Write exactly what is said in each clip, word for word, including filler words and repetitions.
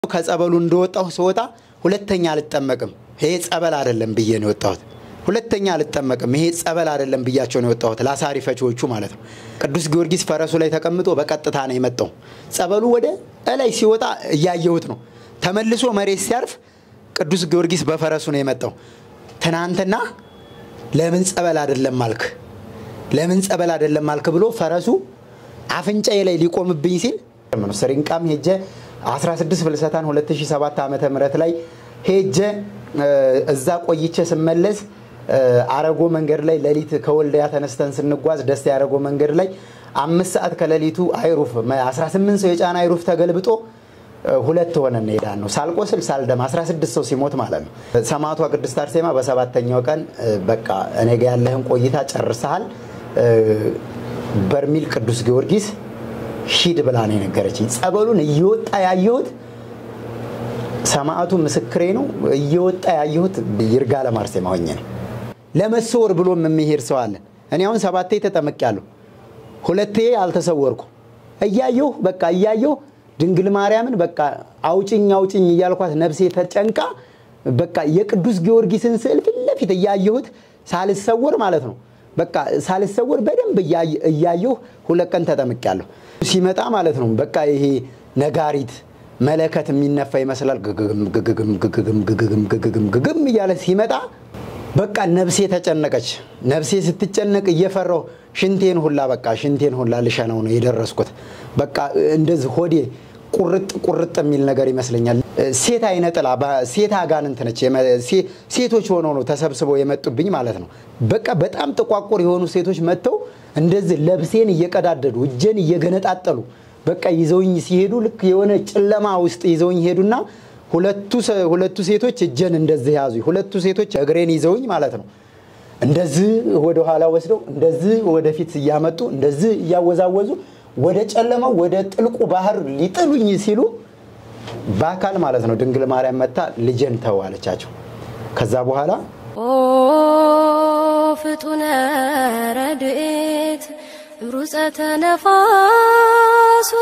ከጸበሉ እንደወጣው ሲወጣ ሁለተኛ አልተጠመቅም ይሄ ጸበል አይደለም ብዬ ነው ወጣሁት ሁለተኛ አልተጠመቅም ይሄ ጸበል አይደለም ብያቸው ነው ወጣሁት ላሳሪ ፈቾቹ ማለት ነው ቅዱስ ጊዮርጊስ ፈረሱ ላይ ተቀምጦ በቀጥታ ነው የመጣው ጸበሉ ወደ ላይ ሲወጣ ያያየሁት ነው ተመልሶ መሬት ሲያርፍ ቅዱስ ጊዮርጊስ በፈረሱ ነው የመጣው ትናንትና ለምን ጸበል አይደለም ማልክ ለምን ጸበል አይደለም ማልክ ብሎ ፈረሱ አፍንጫዬ ላይ ሊቆምብኝ ሲል ነው ስሪንቃም ሄጀ አስራ ስድስት ፍልሰታን ሁለት ሺህ ሰባት ዓመተ ምህረት ላይ ሄጀ እዛ ቆይቼ ስመለስ አረጎ መንገድ ላይ ለሊት ከወልዲያ ተነስተን ስንጓዝ ደስ ያረጎ መንገድ ላይ አምስት ሰዓት ከለሊቱ አይሩፍ አስራ ስምንት ሰው የጫና አይሩፍ ተገልብጦ ሁለት ሆነን ሄዳን ነው ሳልቆስል ሳልደም አስራ ስድስት ሰው ሲሞት ማለት ነው ሰማዕቷ ቅድስት አርሴማ በሰባተኛው ቀን በቃ እኔ ጋር ያለህን ቆይታ ጨርሰሃል በርሚል ቅዱስ ጊዮርጊስ ሂድ ብላ ነው ነገረችኝ ጸበሉን እየወጣ ያየሁት ሰማዕቱ ምስክሬ ነው እየወጣ ያየሁት ይርጋለም አርሴማ ሆኜ ነው ለመሰወር ብሎ መምህር ሰው አለ እኔ አሁን ሰባቴ ተጠመቅያለሁ ሁለቴ አልተሰወርኩ እያየሁ በቃ እያየሁ ድንግል ማርያምን በቃ አውጭኝ አውጭኝ እያልኳት ነፍሴ ተጨንቃ በቃ የቅዱስ ጊዮርጊስን ስዕል ፍለፊት እያየሁት ሳልሰወር ማለት ነው በቃ ሳልሰወር በደንብ እያየሁ ሁለት ቀን ተጠመቅያለሁ ሲመጣ ማለት ነው በቃ ይሄ ነጋሪት መለከት የሚነፋ ይመስላል ግግም ግግም ግግም ግግም ግግም ግግም ይያለ ሲመጣ በቃ ነፍሴ ተጨነቀች ነፍሴ ስትጨነቅ እየፈራው ሽንቴን ሁላ በቃ ሽንቴን ሁላ ልሸናው ነው የደረስኩት በቃ እንደዚህ ሆዴ ቁርጥ ቁርጥ የሚል ነገር ይመስለኛል ሴት አይነጥላ ሴት አጋንንት ነች ሴቶች ሆነው ነው ተሰብስበው የመጡብኝ ማለት ነው በቃ በጣም ተቋቁር የሆኑ ሴቶች መጥተው እንደዚህ ለብሴን እየቀዳደዱ እጄን እየገነጣጠሉ በቃ ይዘውኝ ሲሄዱ ልክ የሆነ ጨለማ ውስጥ ይዘውኝ ሄዱና ሁለቱ ሁለቱ ሴቶች እጄን እንደዚህ ያዙ ሁለቱ ሴቶች እግሬን ይዘውኝ ማለት ነው እንደዚህ ወደ ኋላ ወስደው እንደዚህ ወደፊት ያመጡ እንደዚህ ያወዛወዙ ወደ ጨለማው ወደ ጥልቁ ባህር ሊጥሉኝ ሲሉ ባካል ማለት ነው ድንግል ማርያም መጣ ልጄን ተዋለቻቸው ከዛ በኋላ ኦ ፍጡነ ረድኤት ሩፀተ ነፋስ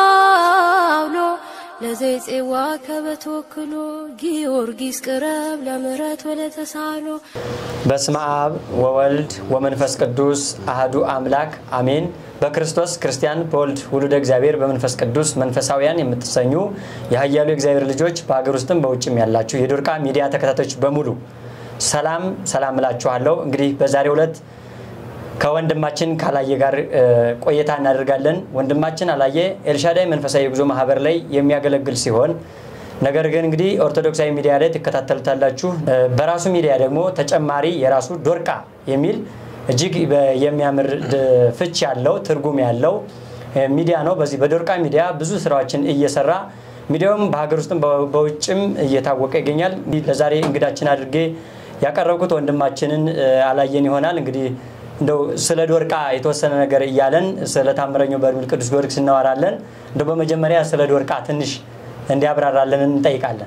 አውሎ ለዘይጽዋ ከበተወክሎ ጊዮርጊስ ቅረብ ለምሕረት ወለተሳሎ በስመ አብ ወወልድ ወመንፈስ ቅዱስ አሐዱ አምላክ አሜን በክርስቶስ ክርስቲያን በወልድ ውሉደ እግዚአብሔር በመንፈስ ቅዱስ መንፈሳውያን የምትሰኙ የኃያሉ እግዚአብሔር ልጆች በአገር ውስጥም በውጭም ያላችሁ የዶርቃ ሚዲያ ተከታታዮች በሙሉ ሰላም ሰላም እላችኋለሁ እንግዲህ በዛሬው ዕለት ከወንድማችን ካላየ ጋር ቆይታ እናደርጋለን ወንድማችን አላየ ኤልሻዳይ መንፈሳዊ ጉዞ ማህበር ላይ የሚያገለግል ሲሆን ነገር ግን እንግዲህ ኦርቶዶክሳዊ ሚዲያ ላይ ተከታተሉታላችሁ በራሱ ሚዲያ ደግሞ ተጨማሪ የራሱ ዶርቃ የሚል እጅግ የሚያምር ፍች ያለው ትርጉም ያለው ሚዲያ ነው በዚህ በዶርቃ ሚዲያ ብዙ ስራዎችን እየሰራ ሚዲያውም በሀገር ውስጥም በውጭም እየታወቀ ይገኛል ለዛሬ እንግዳችን አድርጌ ያቀረብኩት ወንድማችንን አላየን ይሆናል እንግዲህ እንደው ስለ ዶርቃ የተወሰነ ነገር ይያለን ስለ ታምረኛው በርሚል ቅዱስ ጊዮርጊስ እናወራለን እንደው በመጀመሪያ ስለ ዶርቃ ትንሽ እንዲያብራራለን እንጠይቃለን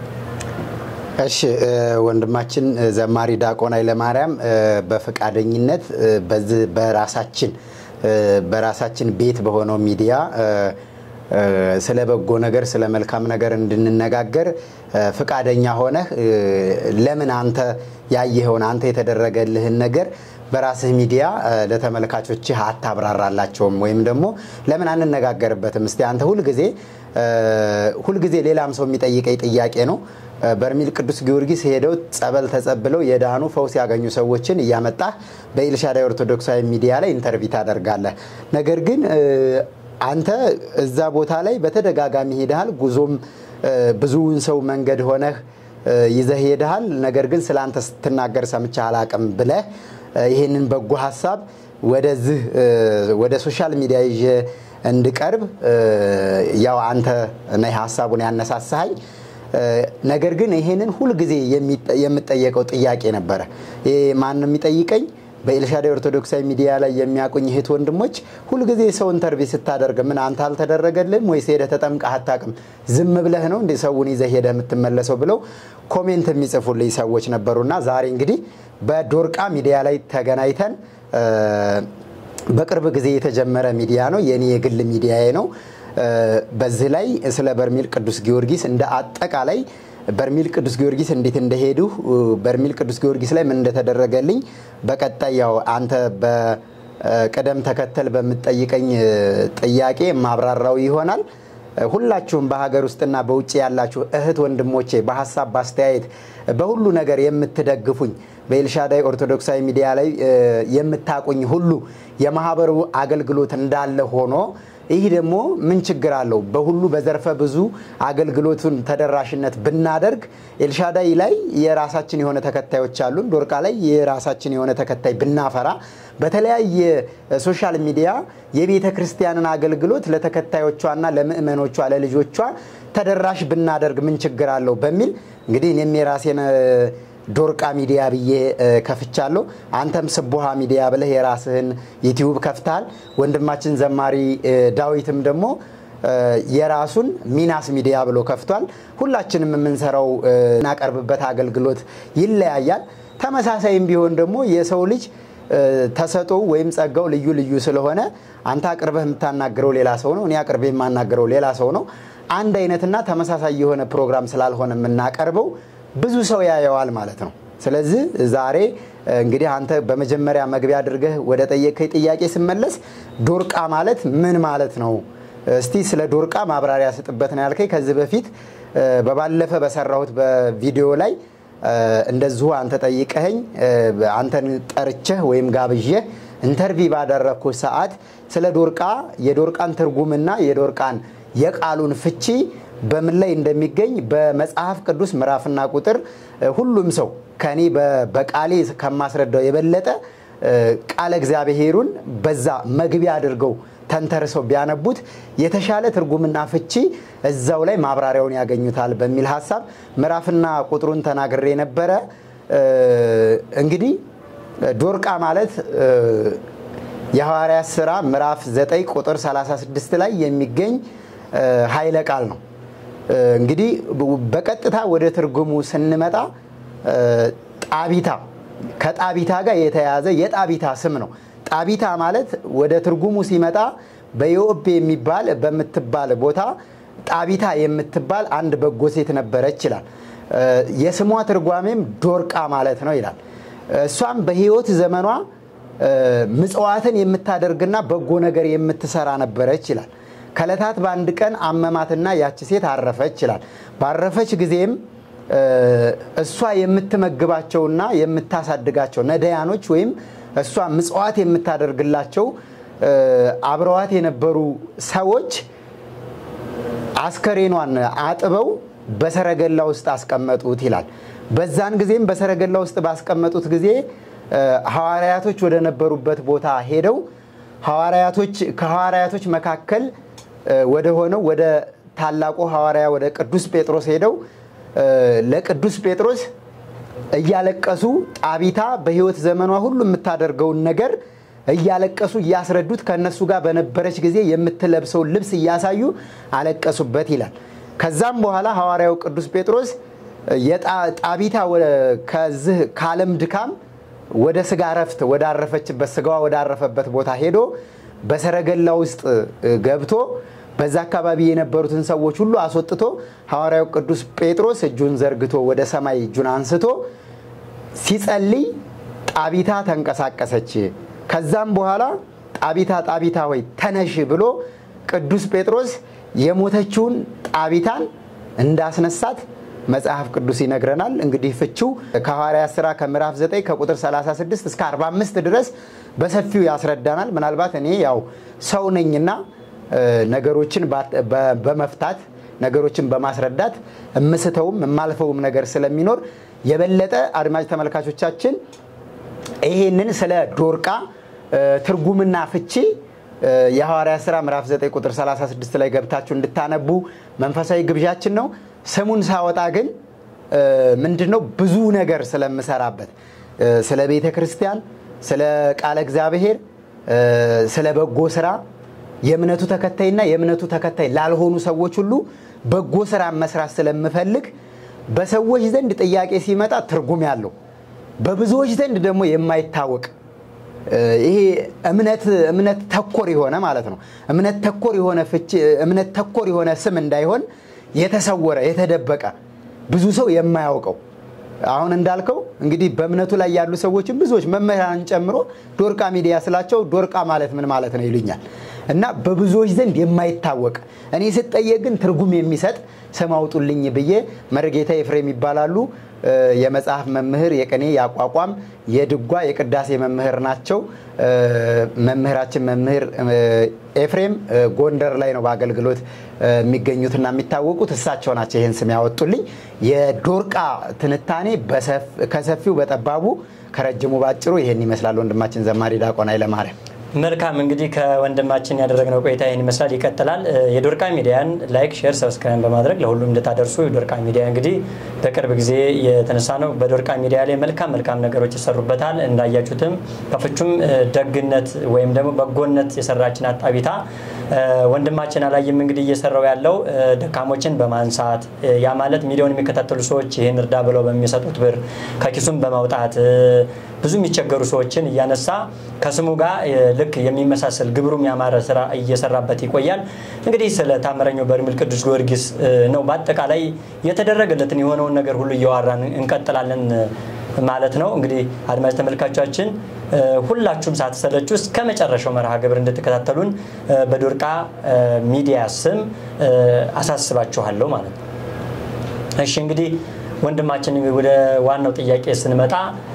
እሺ ወንድማችን ዘማሪ ዳቆን ኃይለ ማርያም በፈቃደኝነት በዚህ በራሳችን በራሳችን ቤት በሆነው ሚዲያ ስለ በጎ ነገር ስለ መልካም ነገር እንድንነጋገር ፈቃደኛ ሆነ ለምን አንተ ያየኸውን አንተ የተደረገልህን ነገር በራስህ ሚዲያ ለተመልካቾች አታብራራላቸውም ወይም ደግሞ ለምን አንነጋገርበትም እስቲ አንተ ሁሉ ጊዜ ሁሉ ጊዜ ሌላም ሰው የሚጠይቀኝ ጥያቄ ነው በርሚል ቅዱስ ጊዮርጊስ ሄደው ጸበል ተጸብለው የዳኑ ፈውስ ያገኙ ሰዎችን ያመጣ በኤልሻዳይ ኦርቶዶክሳዊ ሚዲያ ላይ ኢንተርቪው ታደርጋለህ ነገር ግን አንተ እዛ ቦታ ላይ በተደጋጋሚ ሄደሃል ጉዞም ብዙውን ሰው መንገድ ሆነህ ይዘህ ሄደሃል ነገር ግን ስላንተ ስትናገር ሰምቻ አላቀም ብለህ ይሄንን በጎ ሐሳብ ወደዚህ ወደ ሶሻል ሚዲያ ይዤ እንድቀርብ ያው አንተ ነህ ሐሳቡን ያነሳሳኝ ነገር ግን ይሄንን ሁሉ ጊዜ የምጠየቀው ጥያቄ ነበር ይሄ ማን የሚጠይቀኝ በኤልሻዳይ ኦርቶዶክሳዊ ሚዲያ ላይ የሚያቆኝ እህት ወንድሞች ሁሉ ጊዜ ሰው ኢንተርቪው ስታደርግ ምን አንተ አልተደረገልም ወይስ ሄደ ተጠምቀህ አታውቅም ዝም ብለህ ነው እንደ ሰውን ይዘህ ሄደ የምትመለሰው ብለው ኮሜንት የሚጽፉልኝ ሰዎች ነበርና ዛሬ እንግዲህ በዶርቃ ሚዲያ ላይ ተገናኝተን በቅርብ ጊዜ የተጀመረ ሚዲያ ነው የኔ የግል ሚዲያዬ ነው በዚህ ላይ ስለ በርሜል ቅዱስ ጊዮርጊስ እንደ አጠቃላይ በርሜል ቅዱስ ጊዮርጊስ እንዴት እንደሄዱ በርሜል ቅዱስ ጊዮርጊስ ላይ ምን እንደተደረገልኝ በቀጣይ ያው አንተ በቀደም ተከተል በመጠይቀኝ ጥያቄ ማብራራው ይሆናል። ሁላችሁም በሀገር ውስጥና በውጭ ያላችሁ እህት ወንድሞቼ በሐሳብ ባስተያየት በሁሉ ነገር የምትደግፉኝ በኤልሻዳይ ኦርቶዶክሳዊ ሚዲያ ላይ የምታቁኝ ሁሉ የማህበሩ አገልግሎት እንዳለ ሆኖ ይህ ደግሞ ምን ችግር አለው በሁሉ በዘርፈ ብዙ አገልግሎቱን ተደራሽነት ብናደርግ ኤልሻዳይ ላይ የራሳችን የሆነ ተከታዮች አሉን ዶርቃ ላይ የራሳችን የሆነ ተከታይ ብናፈራ በተለያየ ሶሻል ሚዲያ የቤተ ክርስቲያንን አገልግሎት ለተከታዮቿና ለምእመኖቿ ለልጆቿ ተደራሽ ብናደርግ ምን ችግር አለው በሚል እንግዲህ እኔም የራሴን ዶርቃ ሚዲያ ብዬ ከፍቻለሁ አንተም ስቡሃ ሚዲያ ብለህ የራስህን ዩቲዩብ ከፍታል ወንድማችን ዘማሪ ዳዊትም ደግሞ የራሱን ሚናስ ሚዲያ ብሎ ከፍቷል ሁላችንም የምንሰራው እናቀርብበት አገልግሎት ይለያያል ተመሳሳይም ቢሆን ደግሞ የሰው ልጅ ተሰጦ ወይም ጸጋው ልዩ ልዩ ስለሆነ አንተ አቅርበህ የምታናገረው ሌላ ሰው ነው እኔ አቅርቤ የማናገረው ሌላ ሰው ነው አንድ አይነትና ተመሳሳይ የሆነ ፕሮግራም ስላልሆነ የምናቀርበው ብዙ ሰው ያየዋል ማለት ነው ስለዚህ ዛሬ እንግዲህ አንተ በመጀመሪያ መግቢያ አድርገህ ወደ ጠየቀኝ ጥያቄ ስመለስ ዶርቃ ማለት ምን ማለት ነው እስቲ ስለ ዶርቃ ማብራሪያ ስጥበት ነው ያልከኝ ከዚህ በፊት በባለፈ በሰራሁት በቪዲዮ ላይ እንደዚሁ አንተ ጠይቀኸኝ አንተን ጠርቼህ ወይም ጋብዤህ ኢንተርቪው ባደረኩ ሰዓት ስለ ዶርቃ የዶርቃን ትርጉምና የዶርቃን የቃሉን ፍቺ በምን ላይ እንደሚገኝ በመጽሐፍ ቅዱስ ምዕራፍና ቁጥር ሁሉም ሰው ከኔ በቃሌ ከማስረዳው የበለጠ ቃለ እግዚአብሔሩን በዛ መግቢያ አድርገው ተንተርሰው ቢያነቡት የተሻለ ትርጉምና ፍቺ እዛው ላይ ማብራሪያውን ያገኙታል በሚል ሐሳብ ምዕራፍና ቁጥሩን ተናግሬ ነበር እንግዲህ ዶርቃ ማለት የሐዋርያት ሥራ ምዕራፍ ዘጠኝ ቁጥር ሰላሳ ስድስት ላይ የሚገኝ ኃይለ ቃል ነው እንግዲህ በቀጥታ ወደ ትርጉሙ ስንመጣ ጣቢታ ከጣቢታ ጋር የተያዘ የጣቢታ ስም ነው ጣቢታ ማለት ወደ ትርጉሙ ሲመጣ በዮብ የሚባል በመትባል ቦታ ጣቢታ የምትባል አንድ በጎ ሴት ነበረች ይላል የስሟ ትርጓሜም ዶርቃ ማለት ነው ይላል እሷም በህይወት ዘመኗ ምጽዋትን የምታደርግና በጎ ነገር የምትሰራ ነበረች ይላል ከለታት በአንድ ቀን አመማትና ያቺ ሴት አረፈች ይላል ባረፈች ጊዜም እሷ የምትመግባቸውና የምታሳድጋቸው ነዳያኖች ወይም እሷ ምጽዋት የምታደርግላቸው አብረዋት የነበሩ ሰዎች አስከሬኗን አጥበው በሰረገላ ውስጥ አስቀመጡት ይላል በዛን ጊዜም በሰረገላ ውስጥ ባስቀመጡት ጊዜ ሐዋርያቶች ወደ ነበሩበት ቦታ ሄደው ሐዋርያቶች ከሐዋርያቶች መካከል ወደ ሆነው ወደ ታላቁ ሐዋርያ ወደ ቅዱስ ጴጥሮስ ሄደው ለቅዱስ ጴጥሮስ እያለቀሱ ጣቢታ በህይወት ዘመኗ ሁሉ የምታደርገው ነገር እያለቀሱ ያስረዱት ከነሱ ጋር በነበረች ጊዜ የምትለብሰው ልብስ ያሳዩ አለቀሱበት ይላል ከዛም በኋላ ሐዋርያው ቅዱስ ጴጥሮስ የጣቢታ ከዚህ ካለም ድካም ወደ ስጋ ረፍት ወደ አረፈችበት ስጋዋ ወደ አረፈበት ቦታ ሄዶ በሰረገላ ውስጥ ገብቶ በዛ አካባቢ የነበሩትን ሰዎች ሁሉ አስወጥቶ ሐዋርያው ቅዱስ ጴጥሮስ እጁን ዘርግቶ ወደ ሰማይ እጁን አንስቶ ሲጸልይ ጣቢታ ተንቀሳቀሰች ከዛም በኋላ ጣቢታ ጣቢታ ሆይ ተነሽ ብሎ ቅዱስ ጴጥሮስ የሞተችውን ጣቢታን እንዳስነሳት መጽሐፍ ቅዱስ ይነግረናል እንግዲህ ፍቺው ከሐዋርያት ሥራ ከምዕራፍ ዘጠኝ ከቁጥር ሰላሳ ስድስት እስከ አርባ አምስት ድረስ በሰፊው ያስረዳናል ምናልባት እኔ ያው ሰው ነኝና ነገሮችን በመፍታት ነገሮችን በማስረዳት እምስተውም እማልፈውም ነገር ስለሚኖር የበለጠ አድማጭ ተመልካቾቻችን ይሄንን ስለ ዶርቃ ትርጉምና ፍቺ የሐዋርያት ሥራ ምዕራፍ ዘጠኝ ቁጥር ሰላሳ ስድስት ላይ ገብታችሁ እንድታነቡ መንፈሳዊ ግብዣችን ነው ስሙን ሳወጣ ግን ምንድነው ብዙ ነገር ስለምሰራበት ስለ ቤተ ክርስቲያን ስለ ቃለ እግዚአብሔር ስለ በጎ ስራ የእምነቱ ተከታይና የእምነቱ ተከታይ ላልሆኑ ሰዎች ሁሉ በጎ ስራ መስራት ስለምፈልግ በሰዎች ዘንድ ጥያቄ ሲመጣ ትርጉም ያለው በብዙዎች ዘንድ ደግሞ የማይታወቅ ይሄ እምነት እምነት ተኮር የሆነ ማለት ነው እምነት ተኮር የሆነ ፍቺ እምነት ተኮር የሆነ ስም እንዳይሆን የተሰወረ የተደበቀ ብዙ ሰው የማያውቀው አሁን እንዳልከው እንግዲህ በእምነቱ ላይ ያሉ ሰዎችን ብዙዎች መምህራን ጨምሮ ዶርቃ ሚዲያ ስላቸው ዶርቃ ማለት ምን ማለት ነው ይሉኛል እና በብዙዎች ዘንድ የማይታወቅ እኔ ስጠየቅ ግን ትርጉም የሚሰጥ ስም አውጡልኝ ብዬ መርጌታ ኤፍሬም ይባላሉ የመጽሐፍ መምህር የቀኔ ያቋቋም የድጓ የቅዳሴ መምህር ናቸው መምህራችን መምህር ኤፍሬም ጎንደር ላይ ነው በአገልግሎት የሚገኙትና የሚታወቁት እሳቸው ናቸው ይሄን ስም ያወጡልኝ የዶርቃ ትንታኔ ከሰፊው በጠባቡ ከረጅሙ ባጭሩ ይሄን ይመስላል ወንድማችን ዘማሪ ዲያቆን ኃይለማርያም መልካም እንግዲህ ከወንድማችን ያደረግነው ቆይታ ይሄን ይመስላል ይቀጥላል የዶርቃ ሚዲያን ላይክ ሼር ሰብስክራይብ በማድረግ ለሁሉም እንድታደርሱ የዶርቃ ሚዲያ እንግዲህ በቅርብ ጊዜ የተነሳ ነው በዶርቃ ሚዲያ ላይ መልካም መልካም ነገሮች ይሰሩበታል እንዳያችሁትም ከፍቹም ደግነት ወይም ደግሞ በጎነት የሰራችን አጣቢታ ወንድማችን አላየም እንግዲህ እየሰራው ያለው ደካሞችን በማንሳት ያ ማለት ሚሊዮን የሚከታተሉ ሰዎች ይሄን እርዳ ብለው በሚሰጡት ብር ከኪሱም በማውጣት ብዙ የሚቸገሩ ሰዎችን ያነሳ ከስሙ ጋር ልክ የሚመሳሰል ግብሩም ያማረ ስራ እየሰራበት ይቆያል እንግዲህ ስለ ታምረኛው በርሜል ቅዱስ ጊዮርጊስ ነው በአጠቃላይ የተደረገለትን የሆነውን ነገር ሁሉ እያወራን እንቀጥላለን ማለት ነው እንግዲህ አድማጭ ተመልካቾቻችን ሁላችሁም ሳትሰለቹ እስከ መጨረሻው መርሃ ግብር እንድትከታተሉን በዶርቃ ሚዲያ ስም አሳስባችኋለሁ ማለት ነው እሺ እንግዲህ ወንድማችን ወደ ዋናው ጥያቄ ስንመጣ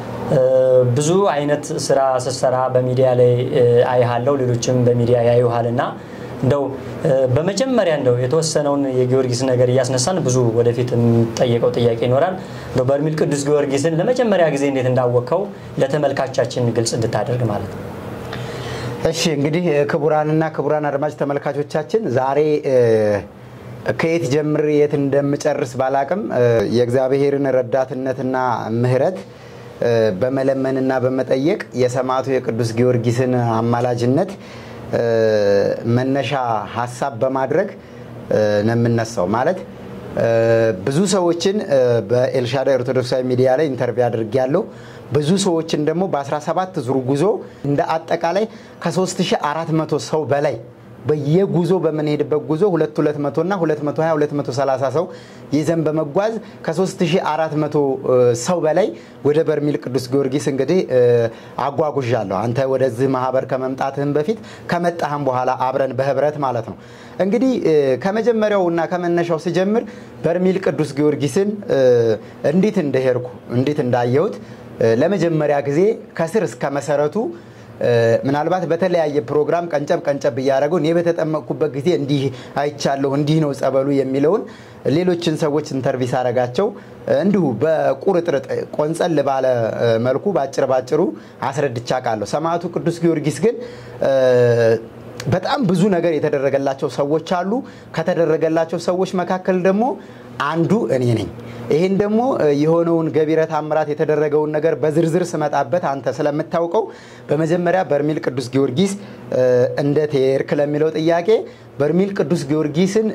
ብዙ አይነት ስራ ሰሰራ በሚዲያ ላይ አይሃለው ሌሎችም በሚዲያ ያዩሃልና እንደው በመጀመሪያ እንደው የተወሰነውን የጊዮርጊስ ነገር ያስነሳን ብዙ ወደፊት ጠየቀው ጥያቄ ይኖራል በበርሜል ቅዱስ ጊዮርጊስን ለመጀመሪያ ጊዜ እንዴት እንዳወቀው ለተመልካቾቻችን ግልጽ እንድታደርግ ማለት ነው እሺ እንግዲህ ክቡራንና ክቡራን አድማጭ ተመልካቾቻችን ዛሬ ከየት ጀምሬ የት እንደምጨርስ ባላቅም የእግዚአብሔርን ረዳትነትና ምህረት በመለመንና በመጠየቅ የሰማዕቱ የቅዱስ ጊዮርጊስን አማላጅነት መነሻ ሐሳብ በማድረግ ነምነሳው ማለት ብዙ ሰዎችን በኤልሻዳይ ኦርቶዶክሳዊ ሚዲያ ላይ ኢንተርቪው አድርጌያለሁ ብዙ ሰዎችን ደግሞ በ17 ዙር ጉዞ እንደ አጠቃላይ ከ3400 ሰው በላይ በየጉዞ በመንሄድበት ጉዞ ሁለት መቶ እና ሁለት መቶ ሃያ ሁለት መቶ ሰላሳ ሰው ይዘን በመጓዝ ከ3400 ሰው በላይ ወደ በርሜል ቅዱስ ጊዮርጊስ እንግዲህ አጓጉዣለሁ አንተ ወደዚህ ማህበር ከመምጣትህም በፊት ከመጣህም በኋላ አብረን በህብረት ማለት ነው እንግዲህ ከመጀመሪያውና ከመነሻው ሲጀምር በርሜል ቅዱስ ጊዮርጊስን እንዴት እንደሄርኩ እንዴት እንዳየሁት ለመጀመሪያ ጊዜ ከስር እስከ መሰረቱ ምናልባት በተለያየ ፕሮግራም ቀንጨብ ቀንጨብ ያያረገው እኔ በተጠመቅኩበት ጊዜ እንዲህ አይቻለሁ እንዲህ ነው ጸበሉ የሚለውን ሌሎችን ሰዎች ኢንተርቪው ሳረጋቸው እንዲሁ በቁርጥርጥ ቆንጸል ባለ መልኩ ባጭር ባጭሩ አስረድቻ ቃለሁ ሰማዕቱ ቅዱስ ጊዮርጊስ ግን በጣም ብዙ ነገር የተደረገላቸው ሰዎች አሉ ከተደረገላቸው ሰዎች መካከል ደግሞ አንዱ እኔ ነኝ ይሄን ደግሞ የሆነውን ገቢረ ተአምራት የተደረገውን ነገር በዝርዝር ስመጣበት አንተ ስለምታውቀው በመጀመሪያ በርሜል ቅዱስ ጊዮርጊስ እንደ ተየርክ ለሚለው ጥያቄ በርሜል ቅዱስ ጊዮርጊስን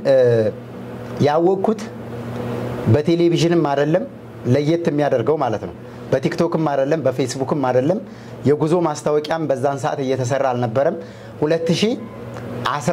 ያወቅኩት በቴሌቪዥንም አይደለም ለየት የሚያደርገው ማለት ነው በቲክቶክም አይደለም በፌስቡክም አይደለም የጉዞ ማስታወቂያም በዛን ሰዓት እየተሰራ አልነበረም ሁለት ሺህ አስራ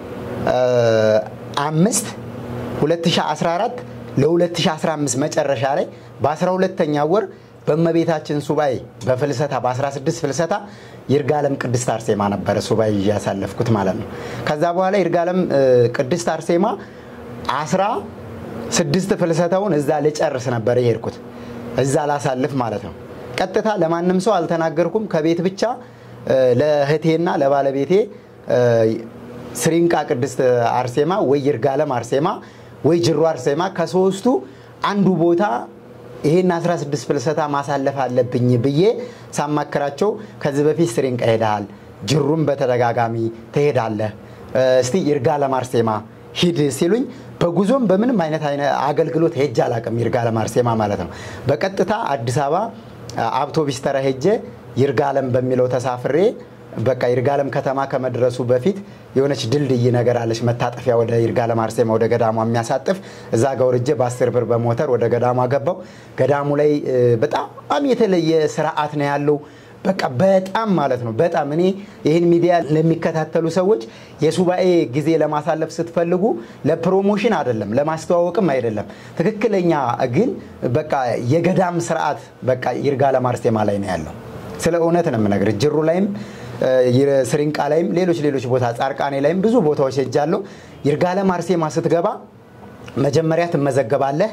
አምስት ሁለት ሺህ አስራ አራት ለ2015 መጨረሻ ላይ በ12ኛ ወር በመቤታችን ሱባኤ በፍልሰታ በ16 ፍልሰታ ይርጋለም ቅድስት አርሴማ ነበር ሱባኤ ያሳለፍኩት ማለት ነው ከዛ በኋላ ይርጋለም ቅድስት አርሴማ አስራ ስድስት ፍልሰታውን እዛ ለጨርስ ነበር የሄድኩት እዛ ላሳልፍ ማለት ነው ቀጥታ ለማንም ሰው አልተናገርኩም ከቤት ብቻ ለህቴና ለባለቤቴ ስሪንቃ ቅድስት አርሴማ ወይ ይርጋለም አርሴማ ወይ ጅሩ አርሴማ ከሶስቱ አንዱ ቦታ ይሄን አስራ ስድስት ፍልሰታ ማሳለፍ አለብኝ ብዬ ሳማከራቸው ከዚህ በፊት ስሪንቃ ሄዳል ጅሩም በተደጋጋሚ ትሄዳለህ እስቲ ይርጋለም አርሴማ ሂድ ሲሉኝ በጉዞም በምንም አይነት አገልግሎት ሄጃ አላቀም ይርጋለም አርሴማ ማለት ነው በቀጥታ አዲስ አበባ አውቶቡስ ተራ ሄጄ ይርጋለም በሚለው ተሳፍሬ በቃ ይርጋለም ከተማ ከመድረሱ በፊት የሆነች ድልድይ ነገር አለች መታጠፊያ ወደ ይርጋለም አርሴማ ወደ ገዳሙ የሚያሳጥፍ እዛ ጋር ወርጄ በ10 ብር በሞተር ወደ ገዳሙ ገባው ገዳሙ ላይ በጣም የተለየ ስርዓት ነው ያለው በቃ በጣም ማለት ነው በጣም እኔ ይሄን ሚዲያ ለሚከታተሉ ሰዎች የሱባኤ ጊዜ ለማሳለፍ ስትፈልጉ ለፕሮሞሽን አይደለም ለማስተዋወቅም አይደለም ትክክለኛ ግን በቃ የገዳም ስርዓት በቃ ይርጋለም አርሴማ ላይ ነው ያለው ስለ እውነት ነው የምነግር ጅሩ ላይም ስሪንቃ ላይም ሌሎች ሌሎች ቦታ ጻርቃኔ ላይም ብዙ ቦታዎች ሄጃለሁ ይርጋለም አርሴማ ስትገባ መጀመሪያ ትመዘገባለህ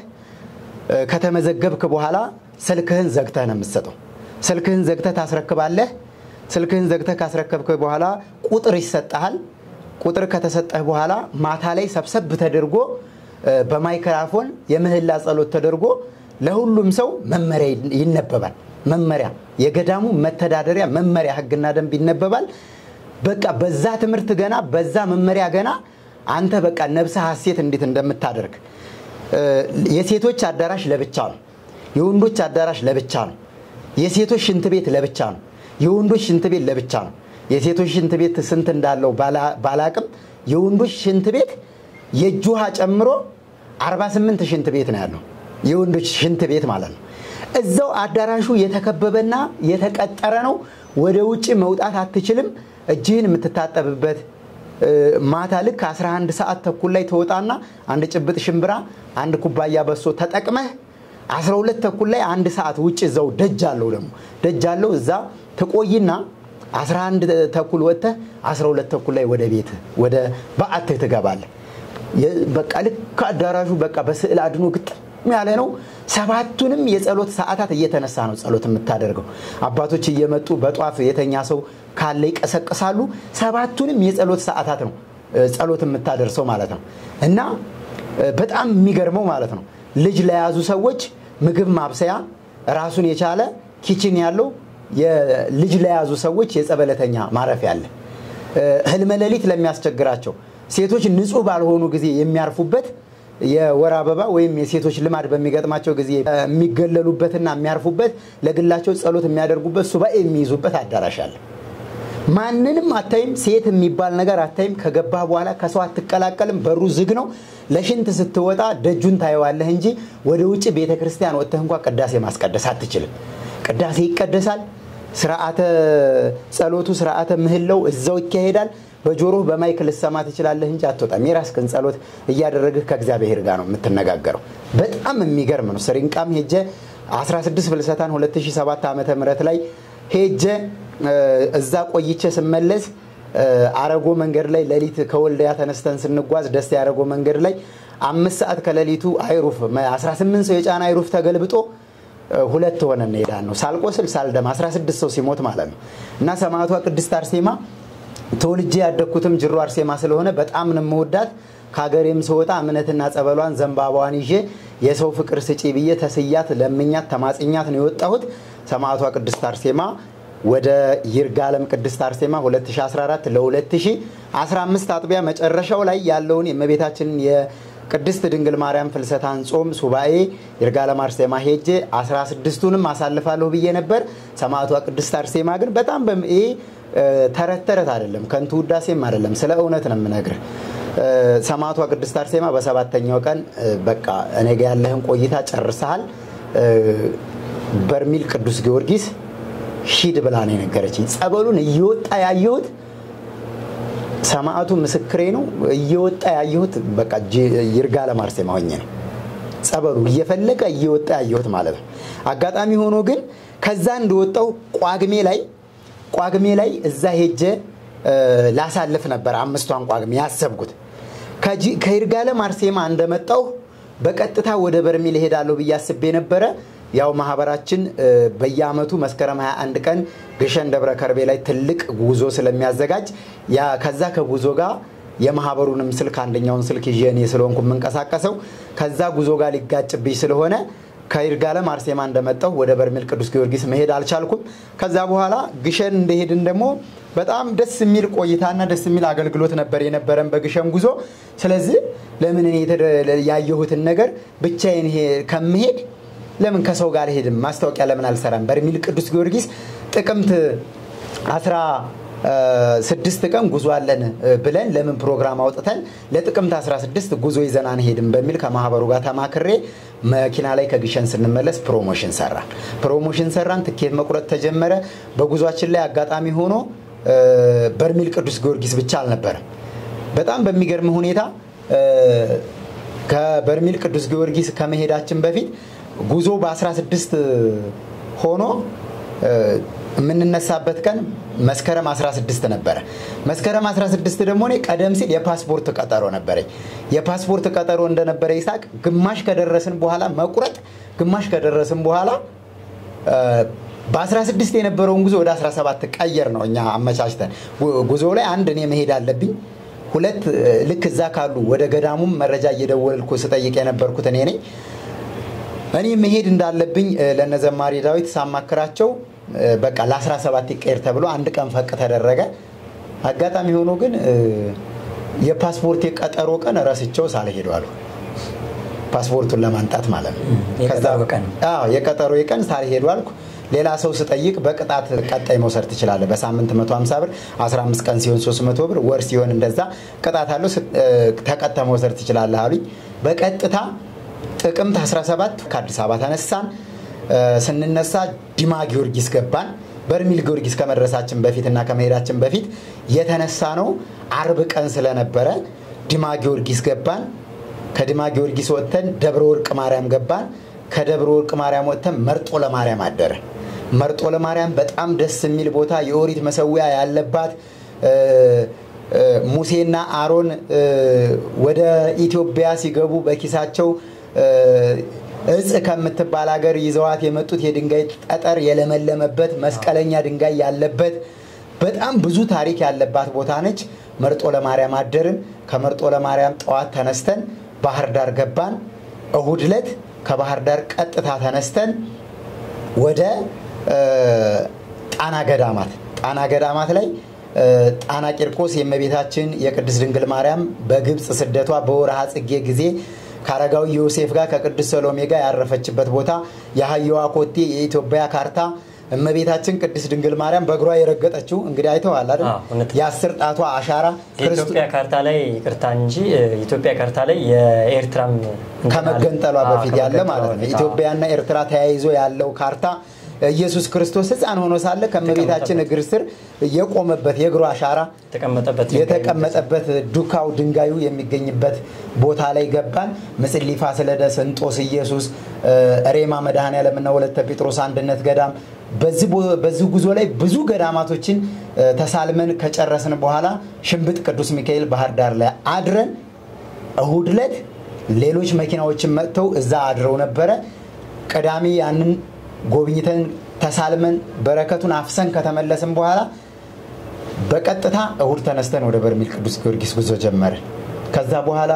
ከተመዘገብክ በኋላ ስልክህን ዘግተህ ነው የምትሰጠው ስልክህን ዘግተህ ታስረክባለህ ስልክህን ዘግተህ ካስረከብክ በኋላ ቁጥር ይሰጣል ቁጥር ከተሰጠህ በኋላ ማታ ላይ ሰብሰብ ተደርጎ በማይክሮፎን የምህላ ጸሎት ተደርጎ ለሁሉም ሰው መመሪያ ይነበባል መመሪያ የገዳሙ መተዳደሪያ መመሪያ ህግና ደንብ ይነበባል በቃ በዛ ትምርት ገና በዛ መመሪያ ገና አንተ በቃ ነብሰ ሐሴት እንዴት እንደምታደርግ የሴቶች አዳራሽ ለብቻ ነው የወንዶች አዳራሽ ለብቻ ነው የሴቶች ሽንት ቤት ለብቻ ነው የወንዶች ሽንት ቤት ለብቻ ነው የሴቶች ሽንት ቤት ስንት እንዳለው ባላቅም የወንዶች ሽንት ቤት የጁሃ ጨምሮ አርባ ስምንት ሽንት ቤት ነው ያለው የወንዶች ሽንት ቤት ማለት ነው እዛው አዳራሹ የተከበበና የተቀጠረ ነው ወደ ውጪ መውጣት አትችልም እጅህን የምትታጠብበት ማታ ልክ አስራ አንድ ሰዓት ተኩል ላይ ተወጣና አንድ ጭብጥ ሽምብራ አንድ ኩባያ በሶ ተጠቅመህ አስራ ሁለት ተኩል ላይ አንድ ሰዓት ውጪ እዛው ደጃለው ደሞ ደጃለው እዛ ተቆይና አስራ አንድ ተኩል ወጥተህ አስራ ሁለት ተኩል ላይ ወደ ቤት ወደ በአት ትገባለህ በቃ ልክ አዳራሹ በቃ በስዕል አድኖ ግጥም ያለ ነው ሰባቱንም የጸሎት ሰዓታት እየተነሳ ነው ጸሎት የምታደርገው አባቶች እየመጡ በጧፍ የተኛ ሰው ካለ ይቀሰቅሳሉ ሰባቱንም የጸሎት ሰዓታት ነው ጸሎት የምታደርሰው ማለት ነው እና በጣም የሚገርመው ማለት ነው ልጅ ለያዙ ሰዎች ምግብ ማብሰያ ራሱን የቻለ ኪችን ያለው የልጅ ለያዙ ሰዎች የጸበለተኛ ማረፊያ አለ ህልመለሊት ለሚያስቸግራቸው ሴቶች ንጹህ ባልሆኑ ጊዜ የሚያርፉበት የወር አበባ ወይም የሴቶች ልማድ በሚገጥማቸው ጊዜ የሚገለሉበትና የሚያርፉበት ለግላቸው ጸሎት የሚያደርጉበት ሱባኤ የሚይዙበት አዳራሽ አለ ማንንም አታይም ሴት የሚባል ነገር አታይም ከገባ በኋላ ከሰው አትቀላቀልም በሩ ዝግ ነው ለሽንት ስትወጣ ደጁን ታየዋለህ እንጂ ወደ ውጪ ቤተክርስቲያን ወጥተህ እንኳን ቅዳሴ ማስቀደስ አትችልም ቅዳሴ ይቀደሳል ስርዓተ ጸሎቱ ስርዓተ ምህላው እዛው ይካሄዳል በጆሮህ በማይክ ልሰማት ይችላልህ እንጂ አትወጣም የራስህን ጸሎት እያደረግህ ከእግዚአብሔር ጋር ነው የምትነጋገረው በጣም የሚገርም ነው ስሪንቃም ሄጀ አስራ ስድስት ፍልሰታን ሁለት ሺህ ሰባት ዓመተ ምህረት ላይ ሄጀ እዛ ቆይቼ ስመለስ አረጎ መንገድ ላይ ለሊት ከወልደያ ተነስተን ስንጓዝ ደስ ያረጎ መንገድ ላይ አምስት ሰዓት ከለሊቱ አይሩፍ አስራ ስምንት ሰው የጫና አይሩፍ ተገልብጦ ሁለት ሆነ እንሄዳን ነው ሳልቆስል ሳልደም አስራ ስድስት ሰው ሲሞት ማለት ነው እና ሰማዕቷ ቅድስት አርሴማ ተወልጄ ያደኩትም ጅሩ አርሴማ ስለሆነ በጣም ነው የምወዳት ካገሬም ሰውጣ እምነትና ጸበሏን ዘንባባዋን ይዤ የሰው ፍቅር ስጪ ብዬ ተስያት ለምኛት ተማጽኛት ነው የወጣሁት ሰማዕቷ ቅድስት አርሴማ ወደ ይርጋለም ቅድስት አርሴማ ሁለት ሺህ አስራ አራት ለ2015 አጥቢያ መጨረሻው ላይ ያለውን የእመቤታችንን የቅድስት ድንግል ማርያም ፍልሰታን ጾም ሱባኤ ይርጋለም አርሴማ ሄጄ አስራ ስድስቱንም አሳልፋለሁ ብዬ ነበር ሰማዕቷ ቅድስት አርሴማ ግን በጣም በእይ ተረተረት አይደለም ከንቱ ውዳሴም አይደለም ስለ እውነት ነው የምነግርህ ሰማዕቷ ቅድስት አርሴማ በሰባተኛው ቀን በቃ እኔ ጋር ያለህን ቆይታ ጨርሰሃል በርሚል ቅዱስ ጊዮርጊስ ሂድ ብላ ነው ነገረችኝ ጸበሉን እየወጣ ያየሁት ሰማዕቱ ምስክሬ ነው እየወጣ ያየሁት በቃ ይርጋለም አርሴማ ሆኜ ነው ጸበሉ እየፈለቀ እየወጣ ያየሁት ማለት ነው አጋጣሚ ሆኖ ግን ከዛ እንደወጣው ቋግሜ ላይ ቋግሜ ላይ እዛ ሄጀ ላሳልፍ ነበር አምስቷን ቋግሜ ያሰብኩት ከይርጋለም አርሴማ እንደመጣው በቀጥታ ወደ በርሚል ሄዳለሁ በያስቤ ነበር ያው ማህበራችን በየአመቱ መስከረም ሃያ አንድ ቀን ግሸን ደብረ ከርቤ ላይ ትልቅ ጉዞ ስለሚያዘጋጅ ያ ከዛ ከጉዞ ጋር የማህበሩንም ስልክ አንደኛውን ስልክ ይዤኔ ስለሆንኩ መንቀሳቀሰው ከዛ ጉዞ ጋር ሊጋጭብኝ ስለሆነ ከይርጋለም አርሴማ እንደመጣው ወደ በርሚል ቅዱስ ጊዮርጊስ መሄድ አልቻልኩም ከዛ በኋላ ግሸን እንደሄድን ደግሞ በጣም ደስ የሚል ቆይታና ደስ የሚል አገልግሎት ነበር የነበረን በግሸን ጉዞ ስለዚህ ለምን እኔ ያየሁትን ነገር ብቻዬን ከመሄድ ለምን ከሰው ጋር ሄድም ማስተዋቂያ ለምን አልሰራም በርሚል ቅዱስ ጊዮርጊስ ጥቅምት አስራ ስድስት ቀን ጉዞ አለን ብለን ለምን ፕሮግራም አውጥተን ለጥቅምት አስራ ስድስት ጉዞ ይዘን አንሄድም በሚል ከማህበሩ ጋር ተማክሬ መኪና ላይ ከግሸን ስንመለስ ፕሮሞሽን ሰራን ፕሮሞሽን ሰራን ትኬት መቁረጥ ተጀመረ በጉዟችን ላይ አጋጣሚ ሆኖ በርሜል ቅዱስ ጊዮርጊስ ብቻ አልነበረ በጣም በሚገርም ሁኔታ ከበርሜል ቅዱስ ጊዮርጊስ ከመሄዳችን በፊት ጉዞ በ16 ሆኖ ምንነሳበት ቀን መስከረም አስራ ስድስት ነበር መስከረም አስራ ስድስት ደግሞ ነው ቀደም ሲል የፓስፖርት ቀጠሮ ነበር የፓስፖርት ቀጠሮ እንደነበረ ይሳቅ ግማሽ ከደረስን በኋላ መቁረጥ ግማሽ ከደረስን በኋላ በ16 የነበረውን ጉዞ ወደ አስራ ሰባት ቀየር ነው እኛ አመቻችተን ጉዞ ላይ አንድ እኔ መሄድ አለብኝ ሁለት ልክ እዛ ካሉ ወደ ገዳሙም መረጃ እየደወልኩ ስጠይቅ የነበርኩት እኔ ነኝ እኔ መሄድ እንዳለብኝ ለነዘማሪ ዳዊት ሳማክራቸው በቃ ለ17 ይቀር ተብሎ አንድ ቀን ፈቅ ተደረገ አጋጣሚ ሆኖ ግን የፓስፖርት የቀጠሮ ቀን ራስቸው ሳልሄዱ አሉ ፓስፖርቱን ለማንጣት ማለት ነው ከዛ በቀን አዎ የቀጠሮ የቀን ሳልሄዱ አልኩ ሌላ ሰው ስጠይቅ በቅጣት ቀጣይ መውሰድ ትችላለህ በሳምንት መቶ ሃምሳ ብር አስራ አምስት ቀን ሲሆን ሶስት መቶ ብር ወር ሲሆን እንደዛ ቅጣት አለው ተቀጣ መውሰድ ትችላለህ አሉኝ በቀጥታ ጥቅምት አስራ ሰባት ከአዲስ አበባ ተነሳን ስንነሳ ዲማ ጊዮርጊስ ገባን በርሜል ጊዮርጊስ ከመድረሳችን በፊትና ከመሄዳችን በፊት የተነሳ ነው አርብ ቀን ስለነበረ ዲማ ጊዮርጊስ ገባን ከዲማ ጊዮርጊስ ወጥተን ደብረ ወርቅ ማርያም ገባን ከደብረ ወርቅ ማርያም ወጥተን መርጦ ለማርያም አደረ መርጦ ለማርያም በጣም ደስ የሚል ቦታ የኦሪት መሰዊያ ያለባት ሙሴና አሮን ወደ ኢትዮጵያ ሲገቡ በኪሳቸው እጽ ከምትባል ሀገር ይዘዋት የመጡት የድንጋይ ጠጠር የለመለመበት መስቀለኛ ድንጋይ ያለበት በጣም ብዙ ታሪክ ያለባት ቦታ ነች መርጦ ለማርያም አደርን ከመርጦ ለማርያም ጠዋት ተነስተን ባህር ዳር ገባን እሁድ ዕለት ከባህር ዳር ቀጥታ ተነስተን ወደ ጣና ገዳማት ጣና ገዳማት ላይ ጣና ቂርቆስ የእመቤታችን የቅድስት ድንግል ማርያም በግብጽ ስደቷ በወርሃ ጽጌ ጊዜ ካረጋው ዮሴፍ ጋር ከቅድስት ሰሎሜ ጋር ያረፈችበት ቦታ የሃየዋ ኮቴ የኢትዮጵያ ካርታ እመቤታችን ቅድስት ድንግል ማርያም በእግሯ የረገጠችው እንግዲህ አይተዋል አይደል የአስር ጣቷ አሻራ ኢትዮጵያ ካርታ ላይ ይቅርታ እንጂ ኢትዮጵያ ካርታ ላይ የኤርትራም ከመገንጠሏ በፊት ያለ ማለት ነው ኢትዮጵያና ኤርትራ ተያይዞ ያለው ካርታ ኢየሱስ ክርስቶስ ሕፃን ሆኖ ሳለ ከመቤታችን እግር ስር የቆመበት የእግሩ አሻራ ተቀመጠበት የተቀመጠበት ዱካው ድንጋዩ የሚገኝበት ቦታ ላይ ገባን ምስሊፋ ስለደስ እንጦስ ኢየሱስ ሬማ መድኃኔዓለምና ወለተ ጴጥሮስ አንድነት ገዳም በዚህ በዚህ ጉዞ ላይ ብዙ ገዳማቶችን ተሳልመን ከጨረስን በኋላ ሽምብጥ ቅዱስ ሚካኤል ባህር ዳር ላይ አድረን እሁድ ዕለት ሌሎች መኪናዎችን መጥተው እዛ አድረው ነበር ቀዳሚ ያንን ጎብኝተን ተሳልመን በረከቱን አፍሰን ከተመለስን በኋላ በቀጥታ እሁድ ተነስተን ወደ በርሜል ቅዱስ ጊዮርጊስ ጉዞ ጀመረ ከዛ በኋላ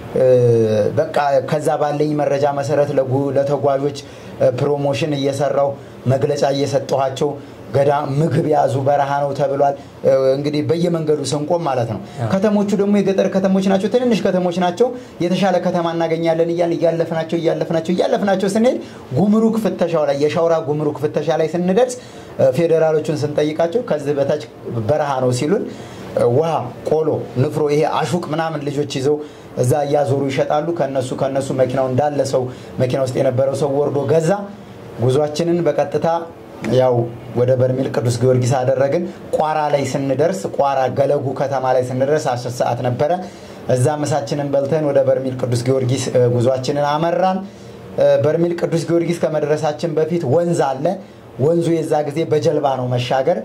በቃ ከዛ ባለኝ መረጃ መሰረት ለተጓዦች ፕሮሞሽን እየሰራው መግለጫ እየሰጠኋቸው ገዳ ምግብ ያዙ በረሃ ነው ተብሏል እንግዲህ በየመንገዱ ሰንቆም ማለት ነው ከተሞቹ ደግሞ የገጠር ከተሞች ናቸው ትንንሽ ከተሞች ናቸው የተሻለ ከተማ እናገኛለን ይያል ይያለፍናቸው ይያለፍናቸው ይያለፍናቸው ስንሄድ ጉምሩክ ፍተሻው ላይ የሻውራ ጉምሩክ ፍተሻ ላይ ስንደርስ ፌደራሎቹን ስንጠይቃቸው ከዚህ በታች በረሃ ነው ሲሉን ዋ ቆሎ ንፍሮ ይሄ አሹቅ ምናምን ልጆች ይዘው እዛ ያዞሩ ይሸጣሉ ከነሱ ከነሱ መኪናው እንዳለ ሰው መኪና ውስጥ የነበረው ሰው ወርዶ ገዛ ጉዟችንን በቀጥታ ያው ወደ በርሜል ቅዱስ ጊዮርጊስ አደረግን ቋራ ላይ ስንደርስ ቋራ ገለጉ ከተማ ላይ ስንደርስ አስር ሰዓት ነበር እዛ መሳችንን በልተን ወደ በርሜል ቅዱስ ጊዮርጊስ ጉዟችንን አመራን በርሜል ቅዱስ ጊዮርጊስ ከመድረሳችን በፊት ወንዝ አለ ወንዙ የዛ ጊዜ በጀልባ ነው መሻገር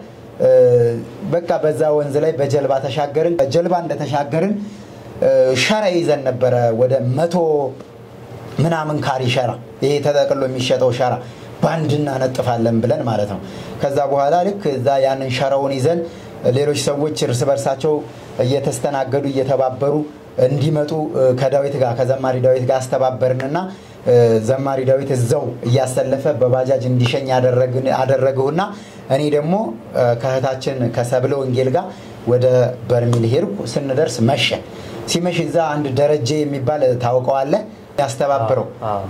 በቃ በዛ ወንዝ ላይ በጀልባ ተሻገርን በጀልባ እንደተሻገርን ሸራ ይዘን ነበር ወደ መቶ ምናምን ካሪ ሸራ ይሄ ተጠቅሎ የሚሸጠው ሸራ ባንድና ነጥፋለን ብለን ማለት ነው ከዛ በኋላ ልክ እዛ ያንን ሸራውን ይዘን ሌሎች ሰዎች እርስ በርሳቸው እየተስተናገዱ እየተባበሩ እንዲመጡ ከዳዊት ጋር ከዘማሪ ዳዊት ጋር አስተባበርንና ዘማሪ ዳዊት እዛው እያሰለፈ በባጃጅ እንዲሸኝ ያደረግን አደረገውና እኔ ደግሞ ከህታችን ከሰብለ ወንጌል ጋር ወደ በርሜል ሄድኩ ስንደርስ መሸ ሲመሽ እዛ አንድ ደረጀ የሚባል ታውቀዋለ ያስተባበረው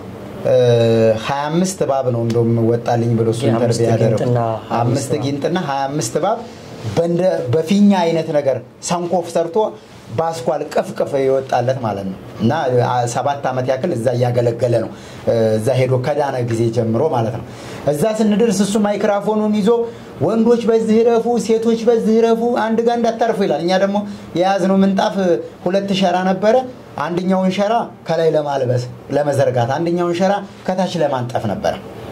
ሀያ አምስት ባብ ነው እንደም ወጣልኝ ብሎ ሱንተር ቢያደረው አምስት ጊንጥና ሀያ አምስት ባብ በእንደ በፊኛ አይነት ነገር ሰንኮፍ ሰርቶ ባስኳል ቅፍቅፍ ይወጣለት ማለት ነው እና ሰባት አመት ያክል እዛ ያገለገለ ነው እዛ ሄዶ ከዳነ ጊዜ ጀምሮ ማለት ነው እዛ ስንደርስ እሱ ማይክሮፎኑን ይዞ ወንዶች በዚህ ረፉ ሴቶች በዚህ ረፉ አንድ ጋር እንዳታርፉ ይላል እኛ ደግሞ የያዝነው ምንጣፍ ሁለት ሸራ ነበረ አንደኛውን ሸራ ከላይ ለማልበስ ለመዘርጋት አንደኛውን ሸራ ከታች ለማንጠፍ ነበር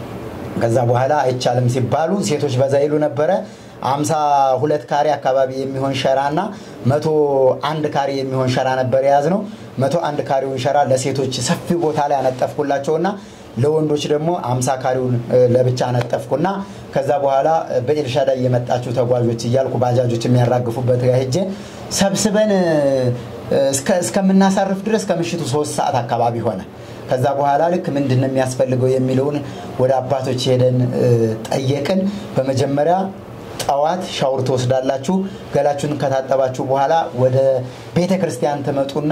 ከዛ በኋላ አይቻልም ሲባሉ ሴቶች በዛ ይሉ ነበር ሃምሳ ሁለት ካሬ አካባቢ የሚሆን ሸራና መቶ አንድ ካሬ የሚሆን ሸራ ነበር ያዝነው መቶ አንድ ካሬውን ሸራ ለሴቶች ሰፊ ቦታ ላይ አነጠፍኩላቸውና ለወንዶች ደግሞ ሃምሳ ካሬውን ለብቻ አነጠፍኩና ከዛ በኋላ በኤልሻዳይ የመጣችሁ ተጓዦች ይያልኩ ባጃጆች የሚያራግፉበት ጋር ሄጄ ሰብስበን እስከ እስከምናሳርፍ ድረስ ከምሽቱ ሶስት ሰዓት አካባቢ ሆነ ከዛ በኋላ ልክ ምንድነው የሚያስፈልገው የሚለውን ወደ አባቶች ሄደን ጠየቅን በመጀመሪያ ጣዋት ሻወር ተወስዳላችሁ ገላችሁን ከታጠባችሁ በኋላ ወደ ቤተክርስቲያን ተመጡና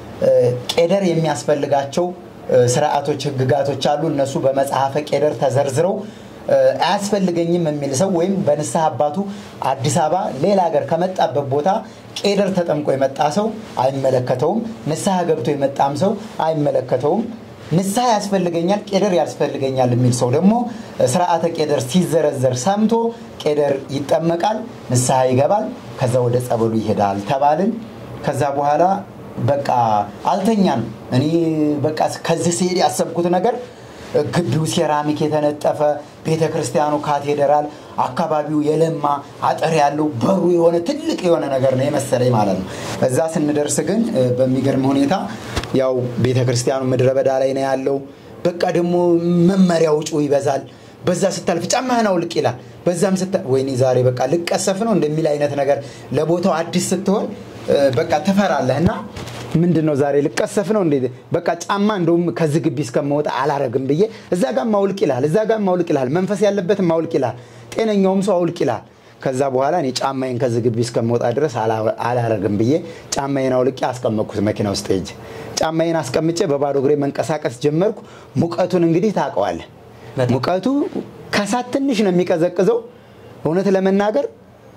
ቄደር የሚያስፈልጋቸው ስርዓቶች ህግጋቶች አሉ እነሱ በመጽሐፈ ቄደር ተዘርዝረው አያስፈልገኝም የሚል ሰው ወይም በንስሐ አባቱ አዲስ አበባ ሌላ ሀገር ከመጣበት ቦታ ቄደር ተጠምቆ የመጣ ሰው አይመለከተውም ንስሐ ገብቶ የመጣም ሰው አይመለከተውም ንስሐ ያስፈልገኛል ቄደር ያስፈልገኛል የሚል ሰው ደግሞ ስርዓተ ቄደር ሲዘረዘር ሰምቶ ቄደር ይጠመቃል ንስሐ ይገባል ከዛ ወደ ጸበሉ ይሄዳል ተባልን ከዛ በኋላ በቃ አልተኛም እኔ በቃ ከዚህ ሲሄድ ያሰብኩት ነገር ግቢው ሴራሚክ የተነጠፈ ቤተክርስቲያኑ ካቴድራል አካባቢው የለማ አጥር ያለው በሩ የሆነ ትልቅ የሆነ ነገር ነው የመሰለኝ ማለት ነው እዛ ስንደርስ ግን በሚገርም ሁኔታ ያው ቤተክርስቲያኑ ምድረበዳ ላይ ነው ያለው በቃ ደግሞ መመሪያው ጩ ይበዛል በዛ ስታልፍ ጫማህን አውልቅ ይላል በዛም ስታ ወይኒ ዛሬ በቃ ልቀሰፍ ነው እንደሚል አይነት ነገር ለቦታው አዲስ ስትሆን በቃ ተፈራለህና ምንድነው ዛሬ ልቀሰፍ ነው እንዴ በቃ ጫማ እንደውም ከዚህ ግቢ እስከመውጣ አላረግም ብዬ እዛ ጋር ማውልቅ ይላል እዛ ጋር ማውልቅ ይላል መንፈስ ያለበት ማውልቅ ይላል ጤነኛውም ሰው አውልቅ ይላል ከዛ በኋላ እኔ ጫማዬን ከዚህ ግቢ እስከመውጣ ድረስ አላረግም ብዬ ጫማዬን አውልቄ አስቀመጥኩት መኪና ውስጥ ሄጄ ጫማዬን አስቀምጬ በባዶ እግሬ መንቀሳቀስ ጀመርኩ ሙቀቱን እንግዲህ ታውቀዋለህ ሙቀቱ ከሳት ትንሽ ነው የሚቀዘቅዘው እውነት ለመናገር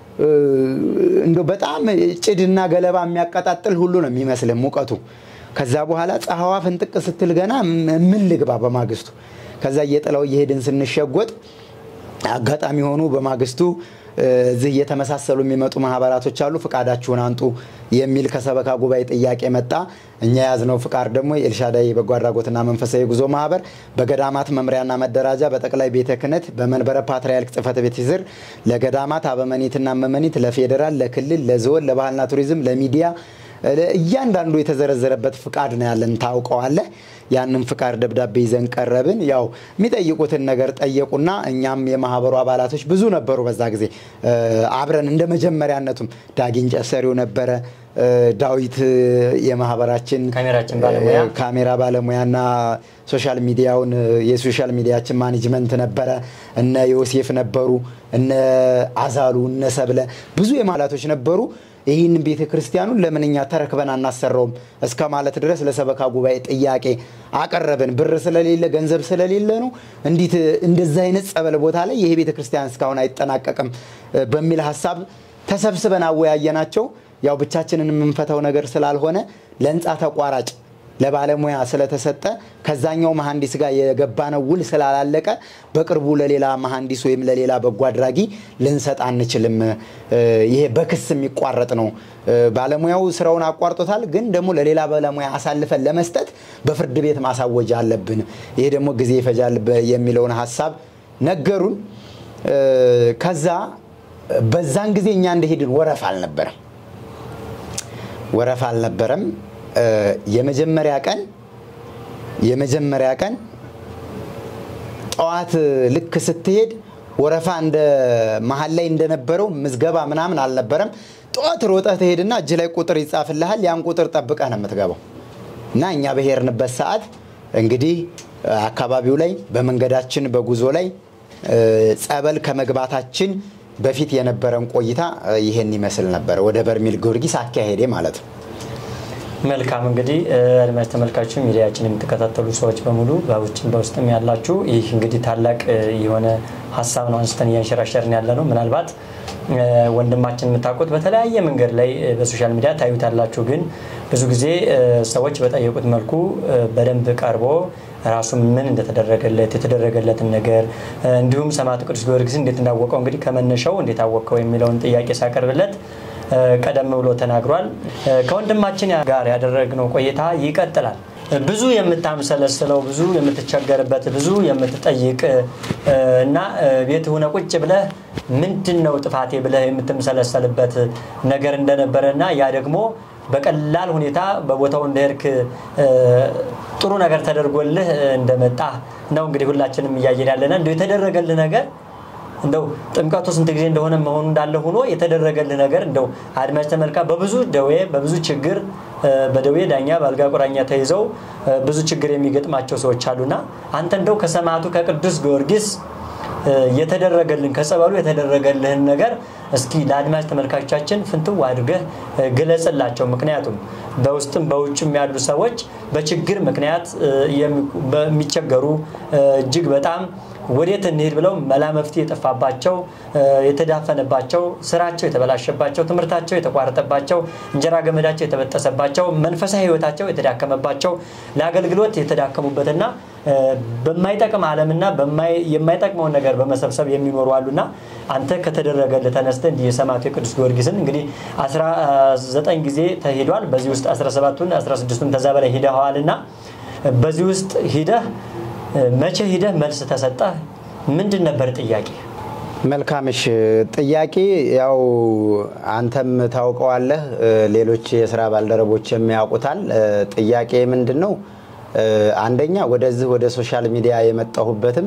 እንዶ በጣም ጭድና ገለባ የሚያቀጣጥል ሁሉ ነው የሚመስለው ሙቀቱ ከዛ በኋላ ፀሐዋ ፍንጥቅ ስትል ገና ምን ልግባ በማግስቱ ከዛ እየጠላው እየሄድን ስንሸጎጥ አጋጣሚ ሆኖ በማግስቱ እዚህ የተመሳሰሉ የሚመጡ ማህበራቶች አሉ ፍቃዳችሁን አንጡ የሚል ከሰበካ ጉባኤ ጥያቄ መጣ እኛ ያዝነው ፍቃድ ደግሞ ኤልሻዳይ በጎ አድራጎትና መንፈሳዊ ጉዞ ማህበር በገዳማት መምሪያና መደራጃ በጠቅላይ ቤተ ክህነት በመንበረ ፓትርያርክ ጽፈት ቤት ይዝር ለገዳማት አበመኒትና መመኒት ለፌደራል ለክልል ለዞን ለባህልና ቱሪዝም ለሚዲያ እያንዳንዱ የተዘረዘረበት ፍቃድ ነው ያለን ታውቀዋለህ ያንን ፍቃድ ደብዳቤ ይዘን ቀረብን ያው የሚጠይቁትን ነገር ጠየቁና እኛም የማህበሩ አባላቶች ብዙ ነበሩ በዛ ጊዜ አብረን እንደመጀመሪያነቱም ዳጊን ጨሰሪው ነበረ ዳዊት የማህበራችን ካሜራችን ባለሙያ ካሜራ ባለሙያና ሶሻል ሚዲያውን የሶሻል ሚዲያችን ማኔጅመንት ነበረ እነ ዮሴፍ ነበሩ እነ አዛሉ እነ ሰብለ ብዙ የማላቶች ነበሩ ይህን ቤተክርስቲያኑን ለምንኛ ተረክበን አናሰራውም እስከ ማለት ድረስ ለሰበካ ጉባኤ ጥያቄ አቀረብን ብር ስለሌለ ገንዘብ ስለሌለ ነው እንዴት እንደዛ አይነት ጸበል ቦታ ላይ ይሄ ቤተክርስቲያን እስካሁን አይጠናቀቅም በሚል ሐሳብ ተሰብስበን አወያየናቸው ያው ብቻችንን የምንፈታው ነገር ስላልሆነ ለንጻ ተቋራጭ ለባለሙያ ስለተሰጠ ከዛኛው መሐንዲስ ጋር የገባነው ውል ስላላለቀ በቅርቡ ለሌላ መሐንዲስ ወይም ለሌላ በጎ አድራጊ ልንሰጥ አንችልም ይሄ በክስ የሚቋረጥ ነው ባለሙያው ስራውን አቋርጦታል ግን ደግሞ ለሌላ ባለሙያ አሳልፈን ለመስጠት በፍርድ ቤት ማሳወጅ አለብን ይሄ ደግሞ ጊዜ ይፈጃል የሚለውን ሐሳብ ነገሩን ከዛ በዛን ጊዜ እኛ እንደሄድን ወረፋ አልነበረም ወረፋ አልነበረም የመጀመሪያ ቀን የመጀመሪያ ቀን ጧት ልክ ስትሄድ ወረፋ እንደ መሐል ላይ እንደነበረው ምዝገባ ምናምን አልነበረም ጧት ሮጠህ ትሄድና እጅ ላይ ቁጥር ይጻፍልሃል ያን ቁጥር ጠብቀህ ነው የምትገባው እና እኛ በሄርንበት ሰዓት እንግዲህ አካባቢው ላይ በመንገዳችን በጉዞ ላይ ጸበል ከመግባታችን በፊት የነበረን ቆይታ ይሄን ይመስል ነበር ወደ በርሜል ጊዮርጊስ አካሄዴ ማለት ነው መልካም እንግዲህ አድማጭ ተመልካቾች ሚዲያችን የምትከታተሉ ሰዎች በሙሉ በውጭም በውስጥም ያላችሁ ይህ እንግዲህ ታላቅ የሆነ ሐሳብ ነው አንስተን ያንሸራሸርን ያለ ነው ምናልባት ወንድማችን የምታውቁት በተለያየ መንገድ ላይ በሶሻል ሚዲያ ታዩታላችሁ ግን ብዙ ጊዜ ሰዎች በጠየቁት መልኩ በደንብ ቀርቦ ራሱ ምን እንደተደረገለት የተደረገለትን ነገር እንዲሁም ሰማዕቱ ቅዱስ ጊዮርጊስ እንዴት እንዳወቀው እንግዲህ ከመነሻው እንዴት አወቀው የሚለውን ጥያቄ ሳቀርብለት ቀደም ብሎ ተናግሯል ከወንድማችን ጋር ያደረግነው ቆይታ ይቀጥላል ብዙ የምታምሰለስለው ብዙ የምትቸገርበት ብዙ የምትጠይቅ እና ቤት ሆነ ቁጭ ብለህ ምንድነው ጥፋቴ ብለህ የምትምሰለሰልበት ነገር እንደነበረና ያ ደግሞ በቀላል ሁኔታ በቦታው እንደርክ ጥሩ ነገር ተደርጎልህ እንደመጣ ነው እንግዲህ ሁላችንም ያያየን ያለና እንደው የተደረገልህ ነገር እንደው ጥምቀቱ ስንት ጊዜ እንደሆነ መሆኑ እንዳለ ሆኖ የተደረገልህ ነገር እንደው አድማጭ ተመልካ በብዙ ደዌ በብዙ ችግር በደዌ ዳኛ ባልጋ ቁራኛ ተይዘው ብዙ ችግር የሚገጥማቸው ሰዎች አሉና አንተ እንደው ከሰማዕቱ ከቅዱስ ጊዮርጊስ የተደረገልን ከጸበሉ የተደረገልህን ነገር እስኪ ለአድማጭ ተመልካቾቻችን ፍንትው አድርገህ ገለጽላቸው ምክንያቱም በውስጥም በውጭም ያሉ ሰዎች በችግር ምክንያት የሚቸገሩ እጅግ በጣም ወዴት እንሄድ ብለው መላመፍቲ የጠፋባቸው የተዳፈነባቸው ስራቸው የተበላሸባቸው ትምርታቸው የተቋረጠባቸው እንጀራ ገመዳቸው የተበጠሰባቸው መንፈሳዊ ህይወታቸው የተዳከመባቸው ለአገልግሎት የተዳከሙበትና በማይጠቅም ዓለምና በማይ የማይጠቅመው ነገር በመሰብሰብ የሚኖሩ አሉና አንተ ከተደረገልህ ተነስተ እንዲህ የሰማዕቱ ቅዱስ ጊዮርጊስን እንግዲህ አስራ ዘጠኝ ጊዜ ተሄዷል በዚህ ውስጥ አስራ ሰባቱን አስራ ስድስቱን ተዛ በላይ ሄደዋልና በዚህ ውስጥ ሄደህ መቼ ሄደህ መልስ ተሰጣ ምንድን ነበር ጥያቄ መልካምሽ ጥያቄ ያው አንተም ታውቀዋለህ ሌሎች የሥራ ባልደረቦችም ያውቁታል ጥያቄ ምንድነው አንደኛ ወደዚህ ወደ ሶሻል ሚዲያ የመጣሁበትም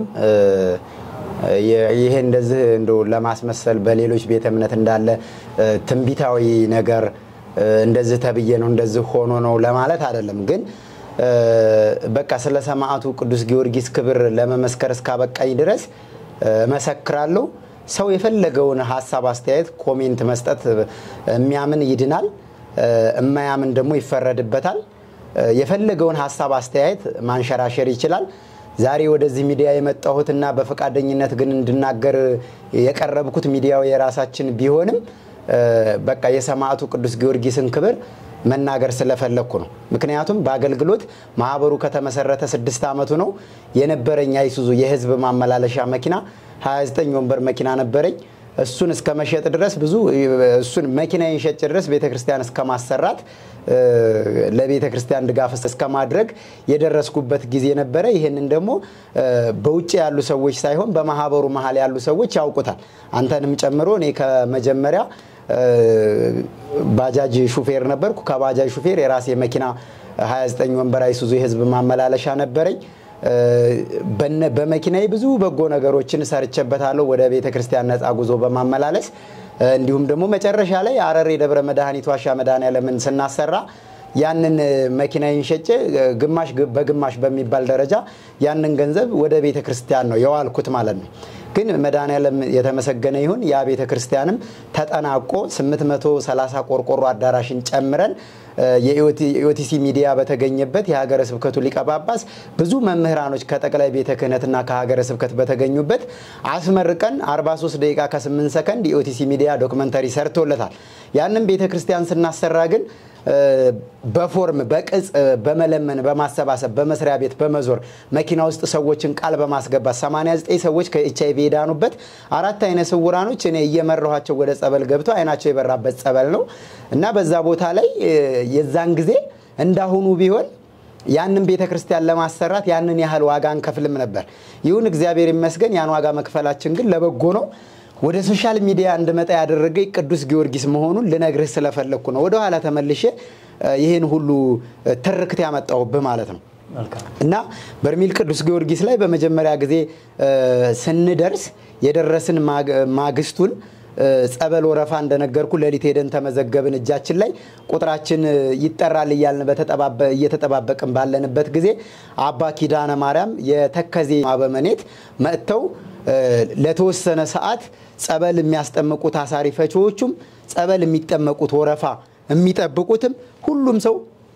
ይሄ እንደዚህ እንደው ለማስመሰል በሌሎች ቤተ እምነት እንዳለ ትንቢታዊ ነገር እንደዚህ ተብዬ ነው እንደዚህ ሆኖ ነው ለማለት አይደለም ግን በቃ ስለ ሰማዕቱ ቅዱስ ጊዮርጊስ ክብር ለመመስከር እስካበቃኝ ድረስ መሰክራለሁ ሰው የፈለገውን ሐሳብ አስተያየት ኮሜንት መስጠት የሚያምን ይድናል የማያምን ደግሞ ይፈረድበታል የፈለገውን ሐሳብ አስተያየት ማንሸራሸር ይችላል ዛሬ ወደዚህ ሚዲያ የመጣሁትና በፈቃደኝነት ግን እንድናገር የቀረብኩት ሚዲያው የራሳችን ቢሆንም በቃ የሰማዕቱ ቅዱስ ጊዮርጊስን ክብር መናገር ስለፈለኩ ነው ምክንያቱም በአገልግሎት ማህበሩ ከተመሰረተ ስድስት አመቱ ነው የነበረኝ አይሱዙ የህዝብ ማመላለሻ መኪና ሃያ ዘጠኝ ወንበር መኪና ነበረኝ እሱን እስከ መሸጥ ድረስ ብዙ እሱን መኪናዬን ሸጬ ድረስ ቤተክርስቲያን እስከ ማሰራት ለቤተክርስቲያን ድጋፍ እስከ ማድረግ የደረስኩበት ጊዜ ነበር ይሄንን ደግሞ በውጭ ያሉ ሰዎች ሳይሆን በማህበሩ መሃል ያሉ ሰዎች ያውቁታል አንተንም ጨምሮ እኔ ከመጀመሪያ ባጃጅ ሹፌር ነበርኩ ከባጃጅ ሹፌር የራሴ መኪና ሃያ ዘጠኝ ወንበር አይሱዙ የህዝብ ማመላለሻ ነበረኝ በነ በመኪናዬ ብዙ በጎ ነገሮችን ሰርቼበታለሁ ወደ ቤተክርስቲያን ነፃ ጉዞ በማመላለስ እንዲሁም ደግሞ መጨረሻ ላይ አረሬ ደብረ መድኃኒት ዋሻ መድኃኒዓለምን ስናሰራ ያንን መኪናዬን ሸጬ ግማሽ በግማሽ በሚባል ደረጃ ያንን ገንዘብ ወደ ቤተክርስቲያን ነው የዋልኩት ማለት ነው ግን መድኃኒዓለም የተመሰገነ ይሁን ያ ቤተክርስቲያንም ተጠናቆ ስምንት መቶ ሰላሳ ቆርቆሮ አዳራሽን ጨምረን የኢኦቲሲ ሚዲያ በተገኘበት የሀገረ ስብከቱ ሊቀ ጳጳስ ብዙ መምህራኖች ከጠቅላይ ቤተ ክህነትና ከሀገረ ስብከት በተገኙበት አስመርቀን አርባ ሶስት ደቂቃ ከስምንት ሰከንድ ኢኦቲሲ ሚዲያ ዶክመንተሪ ሰርቶለታል ያንን ቤተክርስቲያን ስናሰራ ግን በፎርም በቅጽ በመለመን በማሰባሰብ በመስሪያ ቤት በመዞር መኪና ውስጥ ሰዎችን ቃል በማስገባት ሰማንያ ዘጠኝ ሰዎች ከኤችአይቪ ሄዳኑበት አራት አይነ ስውራኖች እኔ እየመረኋቸው ወደ ጸበል ገብተው አይናቸው የበራበት ጸበል ነው እና በዛ ቦታ ላይ የዛን ጊዜ እንዳሁኑ ቢሆን ያንን ቤተክርስቲያን ለማሰራት ያንን ያህል ዋጋ እንከፍልም ነበር ይሁን እግዚአብሔር ይመስገን ያን ዋጋ መክፈላችን ግን ለበጎ ነው ወደ ሶሻል ሚዲያ እንደመጣ ያደረገኝ ቅዱስ ጊዮርጊስ መሆኑን ልነግርህ ስለፈለኩ ነው ወደ ኋላ ተመልሼ ይሄን ሁሉ ተርክት ያመጣውብህ ማለት ነው እና በርሜል ቅዱስ ጊዮርጊስ ላይ በመጀመሪያ ጊዜ ስንደርስ የደረስን ማግስቱን ጸበል ወረፋ እንደነገርኩ ለሊት ሄደን ተመዘገብን እጃችን ላይ ቁጥራችን ይጠራል ይያልን በተጠባበ እየተጠባበቅን ባለንበት ጊዜ አባ ኪዳነ ማርያም የተከዜ ማበመኔት መጥተው ለተወሰነ ሰዓት ጸበል የሚያስጠምቁት አሳሪ ፈቾቹም ጸበል የሚጠመቁት ወረፋ የሚጠብቁትም ሁሉም ሰው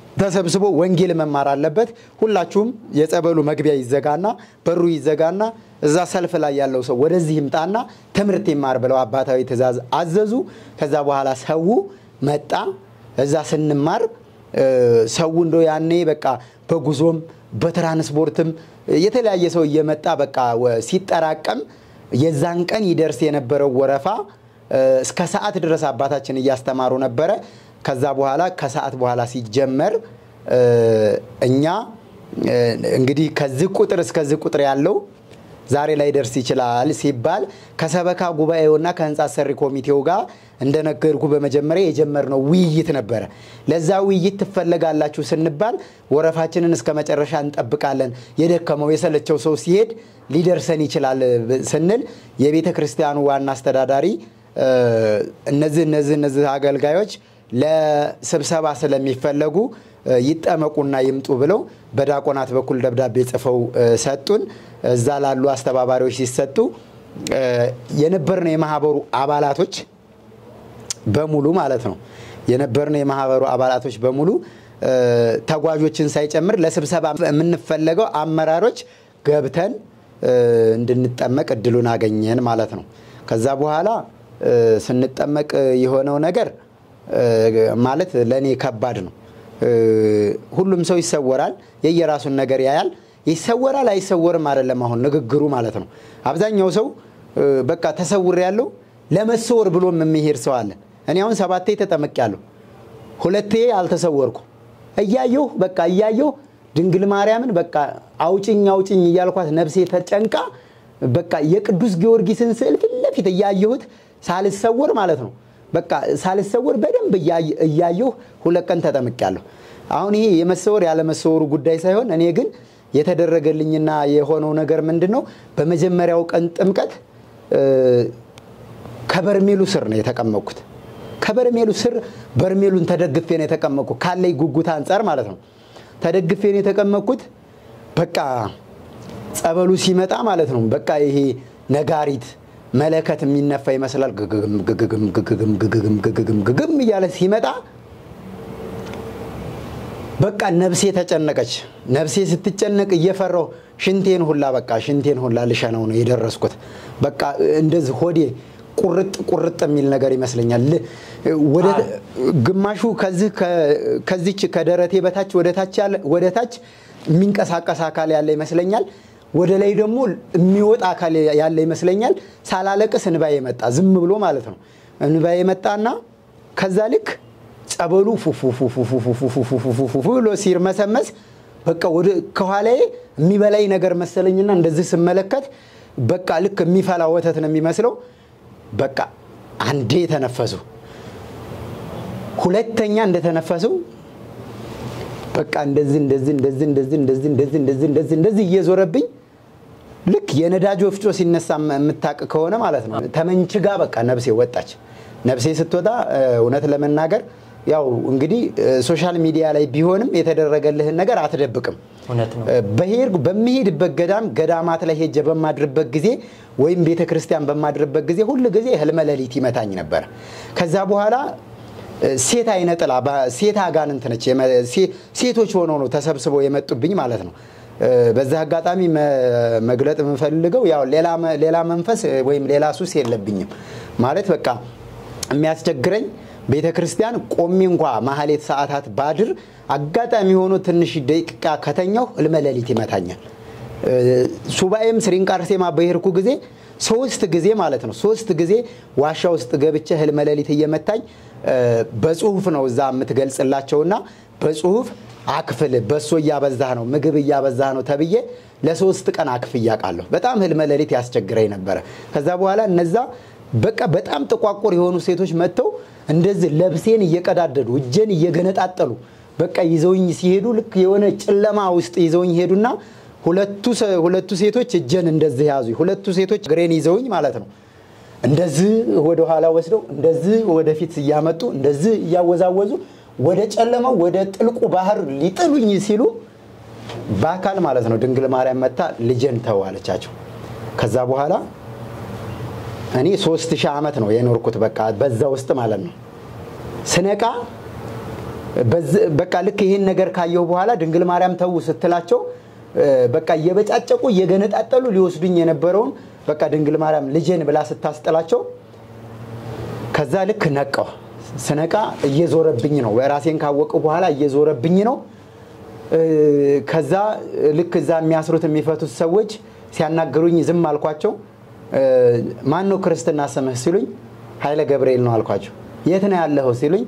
ተሰብስቦ ወንጌል መማር አለበት ሁላችሁም የጸበሉ መግቢያ ይዘጋና በሩ ይዘጋና እዛ ሰልፍ ላይ ያለው ሰው ወደዚህ ይምጣና ትምርት ይማር ብለው አባታዊ ትእዛዝ አዘዙ ከዛ በኋላ ሰው መጣ እዛ ስንማር ሰው እንደው ያኔ በቃ በጉዞም በትራንስፖርትም የተለያየ ሰው እየመጣ በቃ ሲጠራቀም የዛን ቀን ይደርስ የነበረው ወረፋ እስከ ሰዓት ድረስ አባታችን እያስተማሩ ነበር ከዛ በኋላ ከሰዓት በኋላ ሲጀመር እኛ እንግዲህ ከዚህ ቁጥር እስከዚህ ቁጥር ያለው ዛሬ ላይ ደርስ ይችላል ሲባል ከሰበካ ጉባኤውና ከህንጻ ሰሪ ኮሚቴው ጋር እንደነገርኩ በመጀመሪያ የጀመርነው ውይይት ነበር ለዛ ውይይት ተፈለጋላችሁ ስንባል ወረፋችንን እስከ መጨረሻ እንጠብቃለን የደከመው የሰለቸው ሰው ሲሄድ ሊደርሰን ይችላል ስንል የቤተ ክርስቲያኑ ዋና አስተዳዳሪ እነዚህ እነዚህ እነዚህ አገልጋዮች ለስብሰባ ስለሚፈልጉ ይጠመቁና ይምጡ ብለው በዳቆናት በኩል ደብዳቤ ጽፈው ሰጡን እዛ ላሉ አስተባባሪዎች ሲሰጡ የነበርነው የማህበሩ አባላቶች በሙሉ ማለት ነው የነበርነው የማህበሩ አባላቶች በሙሉ ተጓዦችን ሳይጨምር ለስብሰባ የምንፈልገው አመራሮች ገብተን እንድንጠመቅ እድሉን አገኘን ማለት ነው ከዛ በኋላ ስንጠመቅ የሆነው ነገር ማለት ለኔ ከባድ ነው ሁሉም ሰው ይሰወራል የየራሱን ነገር ያያል ይሰወራል አይሰወርም አይደለም አሁን ንግግሩ ማለት ነው አብዛኛው ሰው በቃ ተሰውር ያለው ለመሰወር ብሎ የሚሄድ ሰው አለ እኔ አሁን ሰባቴ ተጠመቅያለሁ ሁለቴ አልተሰወርኩ እያየሁ በቃ እያየሁ ድንግል ማርያምን በቃ አውጭኝ አውጭኝ እያልኳት ነፍሴ ተጨንቃ በቃ የቅዱስ ጊዮርጊስን ስዕል ፍለፊት እያየሁት ሳልሰወር ማለት ነው በቃ ሳልሰወር በደንብ እያየሁ ሁለት ቀን ተጠመቅያለሁ አሁን ይሄ የመሰወር ያለ መሰወሩ ጉዳይ ሳይሆን እኔ ግን የተደረገልኝና የሆነው ነገር ምንድነው በመጀመሪያው ቀን ጥምቀት ከበርሜሉ ስር ነው የተቀመጥኩት ከበርሜሉ ስር በርሜሉን ተደግፌ ነው የተቀመጥኩት ካለይ ጉጉታ አንፃር ማለት ነው ተደግፌ ነው የተቀመጥኩት በቃ ጸበሉ ሲመጣ ማለት ነው በቃ ይሄ ነጋሪት መለከት የሚነፋ ይመስላል ግግም ግግም ግግም ግግም ግግም ግግም ይያለ ሲመጣ በቃ ነፍሴ ተጨነቀች ነፍሴ ስትጨነቅ እየፈራው ሽንቴን ሁላ በቃ ሽንቴን ሁላ ልሸናው ነው የደረስኩት በቃ እንደዚህ ሆዴ ቁርጥ ቁርጥ የሚል ነገር ይመስለኛል ወደ ግማሹ ከዚህ ከዚች ከደረቴ በታች ወደ ታች ያለ ወደ ታች የሚንቀሳቀስ አካል ያለ ይመስለኛል ወደ ላይ ደግሞ የሚወጣ አካል ያለ ይመስለኛል ሳላለቅስ እንባዬ መጣ ዝም ብሎ ማለት ነው እንባዬ መጣና ከዛ ልክ ጸበሉ ፉፉፉፉፉፉፉፉፉ ብሎ ሲርመሰመስ በቃ ወደ ከኋላዬ የሚበላይ ነገር መሰለኝና እንደዚህ ስመለከት በቃ ልክ የሚፈላ ወተት ነው የሚመስለው በቃ አንዴ ተነፈሱ ሁለተኛ እንደተነፈሱ በቃ እንደዚህ እንደዚህ እንደዚህ እንደዚህ እንደዚህ እንደዚህ እንደዚህ እንደዚህ እንደዚህ እየዞረብኝ ልክ የነዳጅ ወፍጮ ሲነሳ የምታቅ ከሆነ ማለት ነው ተመንችጋ በቃ ነፍሴ ወጣች ነፍሴ ስትወጣ እውነት ለመናገር ያው እንግዲህ ሶሻል ሚዲያ ላይ ቢሆንም የተደረገልህን ነገር አትደብቅም እውነት ነው በሄድ በሚሄድበት ገዳም ገዳማት ላይ ሄጀ በማድርበት ጊዜ ወይም ቤተክርስቲያን በማድርበት ጊዜ ሁሉ ጊዜ ህልመ ሌሊት ይመታኝ ነበር ከዛ በኋላ ሴት አይነጥላ ሴት አጋንንት ነች ሴቶች ሆኖ ነው ተሰብስበው የመጡብኝ ማለት ነው በዛ አጋጣሚ መግለጥ የምፈልገው ያው ሌላ ሌላ መንፈስ ወይም ሌላ ሱስ የለብኝም ማለት በቃ የሚያስቸግረኝ ቤተክርስቲያን ቆሚ እንኳን ማህሌት ሰዓታት ባድር አጋጣሚ ሆኖ ትንሽ ደቂቃ ከተኛው ህልመ ሌሊት ይመታኛል ሱባኤም ስሪንቃርሴማ በሄርኩ ጊዜ ሶስት ጊዜ ማለት ነው ሶስት ጊዜ ዋሻ ውስጥ ገብቼ ህልመ ሌሊት እየመታኝ በጽሁፍ ነው እዛ የምትገልጽላቸውና በጽሁፍ አክፍል በሶ ያበዛህ ነው ምግብ ያበዛህ ነው ተብዬ ለሶስት ቀን አክፍ ያቃለሁ በጣም ህልመ ሌሊት ያስቸግረኝ ነበር ከዛ በኋላ እነዛ በቃ በጣም ተቋቁር የሆኑ ሴቶች መጥተው እንደዚህ ለብሴን እየቀዳደዱ እጄን እየገነጣጠሉ በቃ ይዘውኝ ሲሄዱ ልክ የሆነ ጨለማ ውስጥ ይዘውኝ ሄዱና ሁለቱ ሁለቱ ሴቶች እጄን እንደዚህ ያዙ ሁለቱ ሴቶች ግሬን ይዘውኝ ማለት ነው እንደዚህ ወደ ኋላ ወስደው እንደዚህ ወደፊት ያመጡ እንደዚህ ያወዛወዙ ወደ ጨለማው ወደ ጥልቁ ባህር ሊጥሉኝ ሲሉ ባካል ማለት ነው ድንግል ማርያም መጣ ልጄን ተዋለቻቸው ከዛ በኋላ እኔ ሶስት ሺህ አመት ነው የኖርኩት በቃ በዛ ውስጥ ማለት ነው ስነቃ በቃ ልክ ይሄን ነገር ካየው በኋላ ድንግል ማርያም ተው ስትላቸው በቃ እየበጫጨቁ እየገነጣጠሉ ሊወስዱኝ የነበረውን በቃ ድንግል ማርያም ልጄን ብላ ስታስጠላቸው ከዛ ልክ ነቃው ስነቃ እየዞረብኝ ነው ወራሴን ካወቀ በኋላ እየዞረብኝ ነው ከዛ ልክ እዛ የሚያስሩት የሚፈቱት ሰዎች ሲያናገሩኝ ዝም አልኳቸው ማን ነው ክርስትና ስምህ ሲሉኝ ኃይለ ገብርኤል ነው አልኳቸው የት ነው ያለኸው ሲሉኝ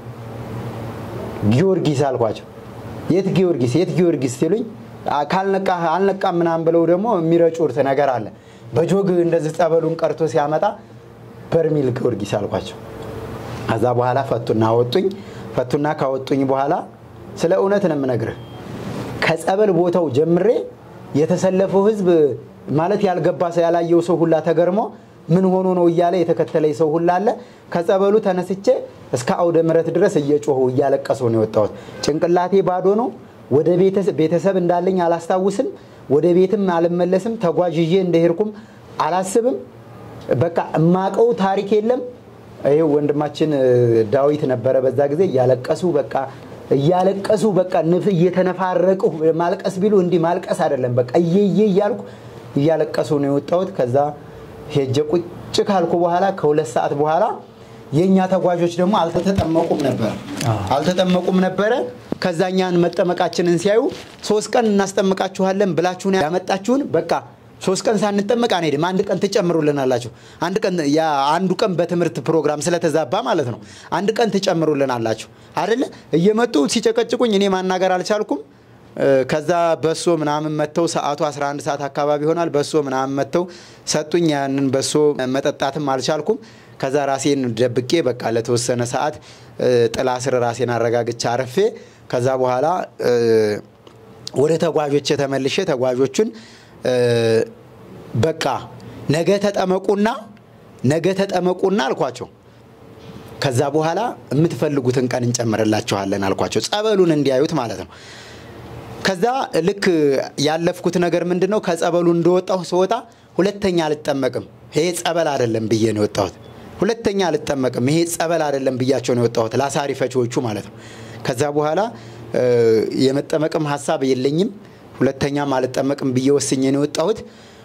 ጊዮርጊስ አልኳቸው የት ጊዮርጊስ የት ጊዮርጊስ ሲሉኝ ካልነቃ አልነቃ ምናምን ብለው ደግሞ የሚረጩት ነገር አለ በጆግ እንደዚህ ጸበሉን ቀርቶ ሲያመጣ በርሚል ጊዮርጊስ አልኳቸው አዛ በኋላ ፈቱና አወጡኝ ፈቱና ካወጡኝ በኋላ ስለ እውነት ነው የምነግርህ ከጸበል ቦታው ጀምሬ የተሰለፈው ህዝብ ማለት ያልገባ ሰው ያላየው ሰው ሁላ ተገርሞ ምን ሆኖ ነው ይያለ የተከተለኝ ሰው ሁላ አለ ከጸበሉ ተነስቼ እስከ አውደ ምረት ድረስ እየጮሁ እያለቀሱ ነው የወጣው ጭንቅላቴ ባዶ ነው ወደ ቤተሰብ ቤተሰብ እንዳለኝ አላስታውስም ወደ ቤትም አልመለስም ተጓዥዬ እንደሄርኩም አላስብም በቃ ማቀው ታሪክ የለም አይ ወንድማችን ዳዊት ነበር በዛ ጊዜ ያለቀሱ በቃ ያለቀሱ በቃ ንፍ እየተነፋረቁ ማልቀስ ቢሉ እንዲ ማልቀስ አይደለም በቃ እየየ ያልኩ ያለቀሱ ነው የወጣሁት ከዛ ሄጀ ቁጭ ካልኩ በኋላ ከሁለት ሰዓት በኋላ የኛ ተጓዦች ደግሞ አልተጠመቁም ነበር አልተጠመቁም ነበር ከዛኛን መጠመቃችንን ሲያዩ ሶስት ቀን እናስጠምቃችኋለን ብላችሁን ያመጣችሁን በቃ ሶስት ቀን ሳንጠመቅ አንሄድም አንድ ቀን ተጨምሩልናላችሁ አንድ ቀን ያ አንዱ ቀን በትምርት ፕሮግራም ስለተዛባ ማለት ነው አንድ ቀን ተጨምሩልናላችሁ አይደለ እየመጡ ሲጨቀጭቁኝ እኔ ማናገር አልቻልኩም ከዛ በሶ ምናምን መተው ሰዓቱ አስራ አንድ ሰዓት አካባቢ ሆናል በሶ ምናምን መተው ሰጡኝ ያንን በሶ መጠጣትም አልቻልኩም ከዛ ራሴን ደብቄ በቃ ለተወሰነ ሰዓት ጥላ ስር ራሴን አረጋግጬ አረፌ ከዛ በኋላ ወደ ተጓዦች ተመልሼ ተጓዦቹን በቃ ነገ ተጠመቁና ነገ ተጠመቁና አልኳቸው ከዛ በኋላ የምትፈልጉትን ቀን እንጨምርላችኋለን አልኳቸው ጸበሉን እንዲያዩት ማለት ነው ከዛ ልክ ያለፍኩት ነገር ምንድነው ከጸበሉ እንደወጣው ሰውጣ ሁለተኛ አልጠመቅም ይሄ ጸበል አይደለም ብዬ ነው ወጣሁት ሁለተኛ አልጠመቅም ይሄ ጸበል አይደለም ብያቸው ነው ወጣሁት ላሳሪ ፈቾቹ ማለት ነው ከዛ በኋላ የመጠመቅም ሐሳብ የለኝም ሁለተኛ ማልጠመቅም ብዬ ወስኜ ነው ወጣሁት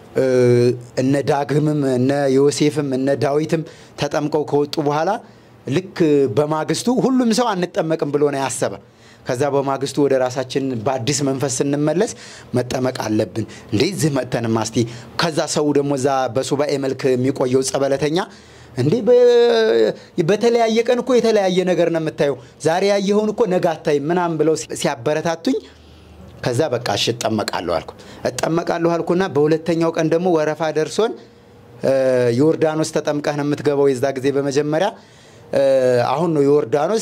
እነ ዳግምም እነ ዮሴፍም እነ ዳዊትም ተጠምቀው ከወጡ በኋላ ልክ በማግስቱ ሁሉም ሰው አንጠመቅም ብሎ ነው ያሰበ ከዛ በማግስቱ ወደ ራሳችን በአዲስ መንፈስ እንመለስ መጠመቅ አለብን እንደዚህ መተን ማስቲ ከዛ ሰው ደግሞ ዛ በሱባኤ መልክ የሚቆየው ጸበለተኛ እንዴ በተለያየ ቀን እኮ የተለያየ ነገር ነው የምታየው ዛሬ ያየውን እኮ ነጋታይ ምናም ብለው ሲያበረታቱኝ ከዛ በቃ እሺ ተጠመቃለሁ አልኩ ተጠመቃለሁ አልኩና በሁለተኛው ቀን ደግሞ ወረፋ ደርሶን ዮርዳኖስ ተጠምቀህ ነው የምትገባው የዛ ጊዜ በመጀመሪያ አሁን ነው ዮርዳኖስ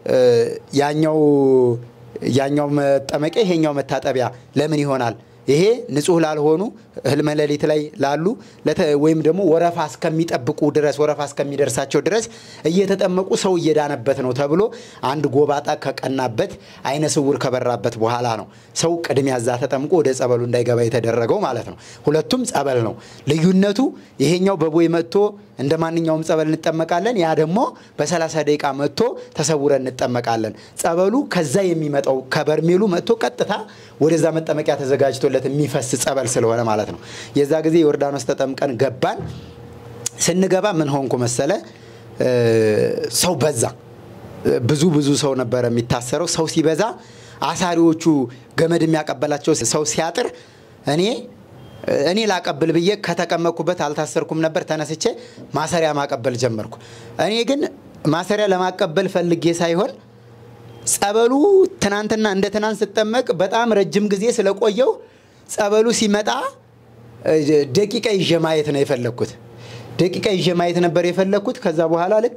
ያኛው ያኛው መጠመቀ ይሄኛው መታጠቢያ ለምን ይሆናል ይሄ ንጹህ ላልሆኑ ህልመለሊት ላይ ላሉ ወይም ደግሞ ወረፋ እስከሚጠብቁ ድረስ ወረፋ እስከሚደርሳቸው ድረስ እየተጠመቁ ሰው እየዳነበት ነው ተብሎ አንድ ጎባጣ ከቀናበት አይነ ስውር ከበራበት በኋላ ነው ሰው ቅድሚያ ዛ ተጠምቆ ወደ ጸበሉ እንዳይገባ የተደረገው ማለት ነው ሁለቱም ጸበል ነው ልዩነቱ ይሄኛው በቦይ መጥቶ እንደማንኛውም ጸበል እንጠመቃለን ያ ደግሞ በ30 ደቂቃ መጥቶ ተሰውረን እንጠመቃለን ጸበሉ ከዛ የሚመጣው ከበርሜሉ መጥቶ ቀጥታ ወደዛ መጠመቂያ ተዘጋጅቶለት የሚፈስ ጸበል ስለሆነ ማለት ነው የዛ ጊዜ ዮርዳኖስ ተጠምቀን ገባን ስንገባ ምን ሆንኩ መሰለ ሰው በዛ ብዙ ብዙ ሰው ነበር የሚታሰረው ሰው ሲበዛ አሳሪዎቹ ገመድ የሚያቀበላቸው ሰው ሲያጥር እኔ እኔ ላቀብል ብዬ ከተቀመጥኩበት አልታሰርኩም ነበር ተነስቼ ማሰሪያ ማቀበል ጀመርኩ እኔ ግን ማሰሪያ ለማቀበል ፈልጌ ሳይሆን ጸበሉ ትናንትና እንደ ትናንት ተጠመቅ በጣም ረጅም ጊዜ ስለቆየው ጸበሉ ሲመጣ ደቂቃ ይጀማየት ነው የፈለኩት ደቂቃ ይጀማየት ነበር የፈለኩት ከዛ በኋላ ልክ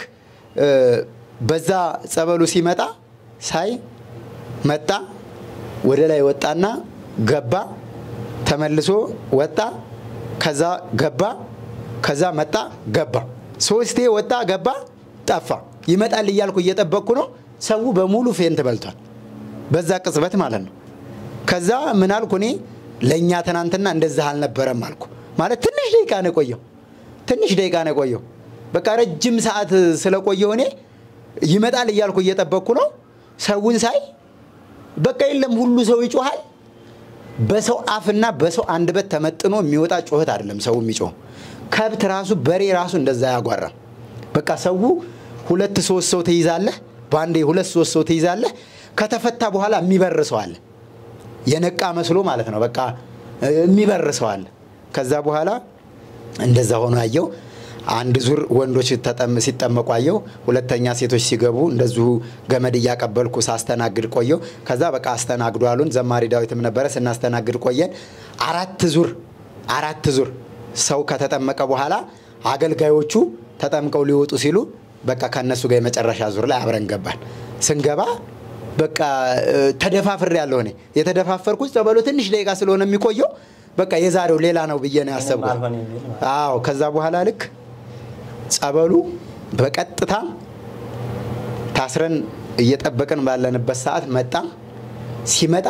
በዛ ጸበሉ ሲመጣ ሳይ መጣ ወደ ላይ ወጣና ገባ ተመልሶ ወጣ ከዛ ገባ ከዛ መጣ ገባ ሶስቴ ወጣ ገባ ጠፋ ይመጣል ይያልኩ እየተጠበቅኩ ነው ሰው በሙሉ ፌንት በልቷል በዛ ቅጽበት ማለት ነው ከዛ ምን አልኩ እኔ ለኛ ትናንትና እንደዛ አልነበረም አልኩ ማለት ትንሽ ደቂቃ ነው ቆየው ትንሽ ደቂቃ ነው ቆየው በቃ ረጅም ሰዓት ስለቆየው እኔ ይመጣል ይያልኩ እየተጠበቅኩ ነው ሰውን ሳይ በቃ የለም ሁሉ ሰው ይጮሃል በሰው አፍና በሰው አንደበት ተመጥኖ የሚወጣ ጩኸት አይደለም ሰው የሚጮህ ከብት ራሱ በሬ ራሱ እንደዛ ያጓራ በቃ ሰው ሁለት ሶስት ሰው ተይዛለህ ባንዴ ሁለት ሶስት ሰው ተይዛለህ ከተፈታ በኋላ የሚበርሰው አለ የነቃ መስሎ ማለት ነው በቃ የሚበርሰው አለ ከዛ በኋላ እንደዛ ሆኖ አየው አንድ ዙር ወንዶች ተጠም ሲጠመቁ አየው ሁለተኛ ሴቶች ሲገቡ እንደዚሁ ገመድ ያቀበልኩ ሳስተናግድ ቆየው ከዛ በቃ አስተናግዱ አሉን ዘማሪ ዳዊትም ነበረ ስናስተናግድ ቆየን አራት ዙር አራት ዙር ሰው ከተጠመቀ በኋላ አገልጋዮቹ ተጠምቀው ሊወጡ ሲሉ በቃ ከነሱ ጋር የመጨረሻ ዙር ላይ አብረን ገባን ስንገባ በቃ ተደፋፍር ያለው እኔ የተደፋፈርኩት ጸበሉ ትንሽ ደቂቃ ስለሆነ የሚቆየው በቃ የዛሬው ሌላ ነው ብዬ ነው ያሰብኩት አዎ ከዛ በኋላ ልክ ጸበሉ በቀጥታ ታስረን እየጠበቀን ባለንበት ሰዓት መጣ ሲመጣ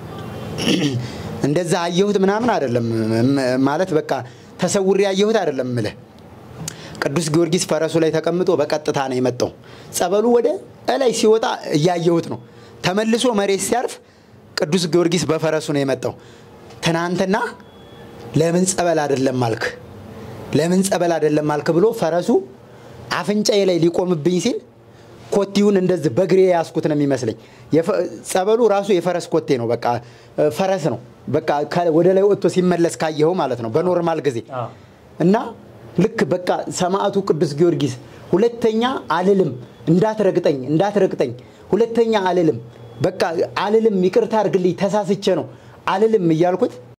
እንደዛ አየሁት ምናምን አይደለም ማለት በቃ ተሰውሪ ያየሁት አይደለም ምለ ቅዱስ ጊዮርጊስ ፈረሱ ላይ ተቀምጦ በቀጥታ ነው የመጣው ጸበሉ ወደ ላይ ሲወጣ ያየሁት ነው ተመልሶ መሬት ሲያርፍ ቅዱስ ጊዮርጊስ በፈረሱ ነው የመጣው ትናንትና ለምን ጸበል አይደለም ማልክ ለምን ጸበል አይደለም ማልክ ብሎ ፈረሱ አፍንጫዬ ላይ ሊቆምብኝ ሲል ኮቲውን እንደዚህ በግሬ ያስኩት ነው የሚመስለኝ ጸበሉ ራሱ የፈረስ ኮቴ ነው በቃ ፈረስ ነው በቃ ወደ ላይ ወጥቶ ሲመለስ ካየው ማለት ነው በኖርማል ጊዜ እና ልክ በቃ ሰማዕቱ ቅዱስ ጊዮርጊስ ሁለተኛ አልልም እንዳትረግጠኝ እንዳትረግጠኝ ሁለተኛ አልልም በቃ አልልም ይቅርታ አድርግልኝ ተሳስቼ ነው አልልም እያልኩት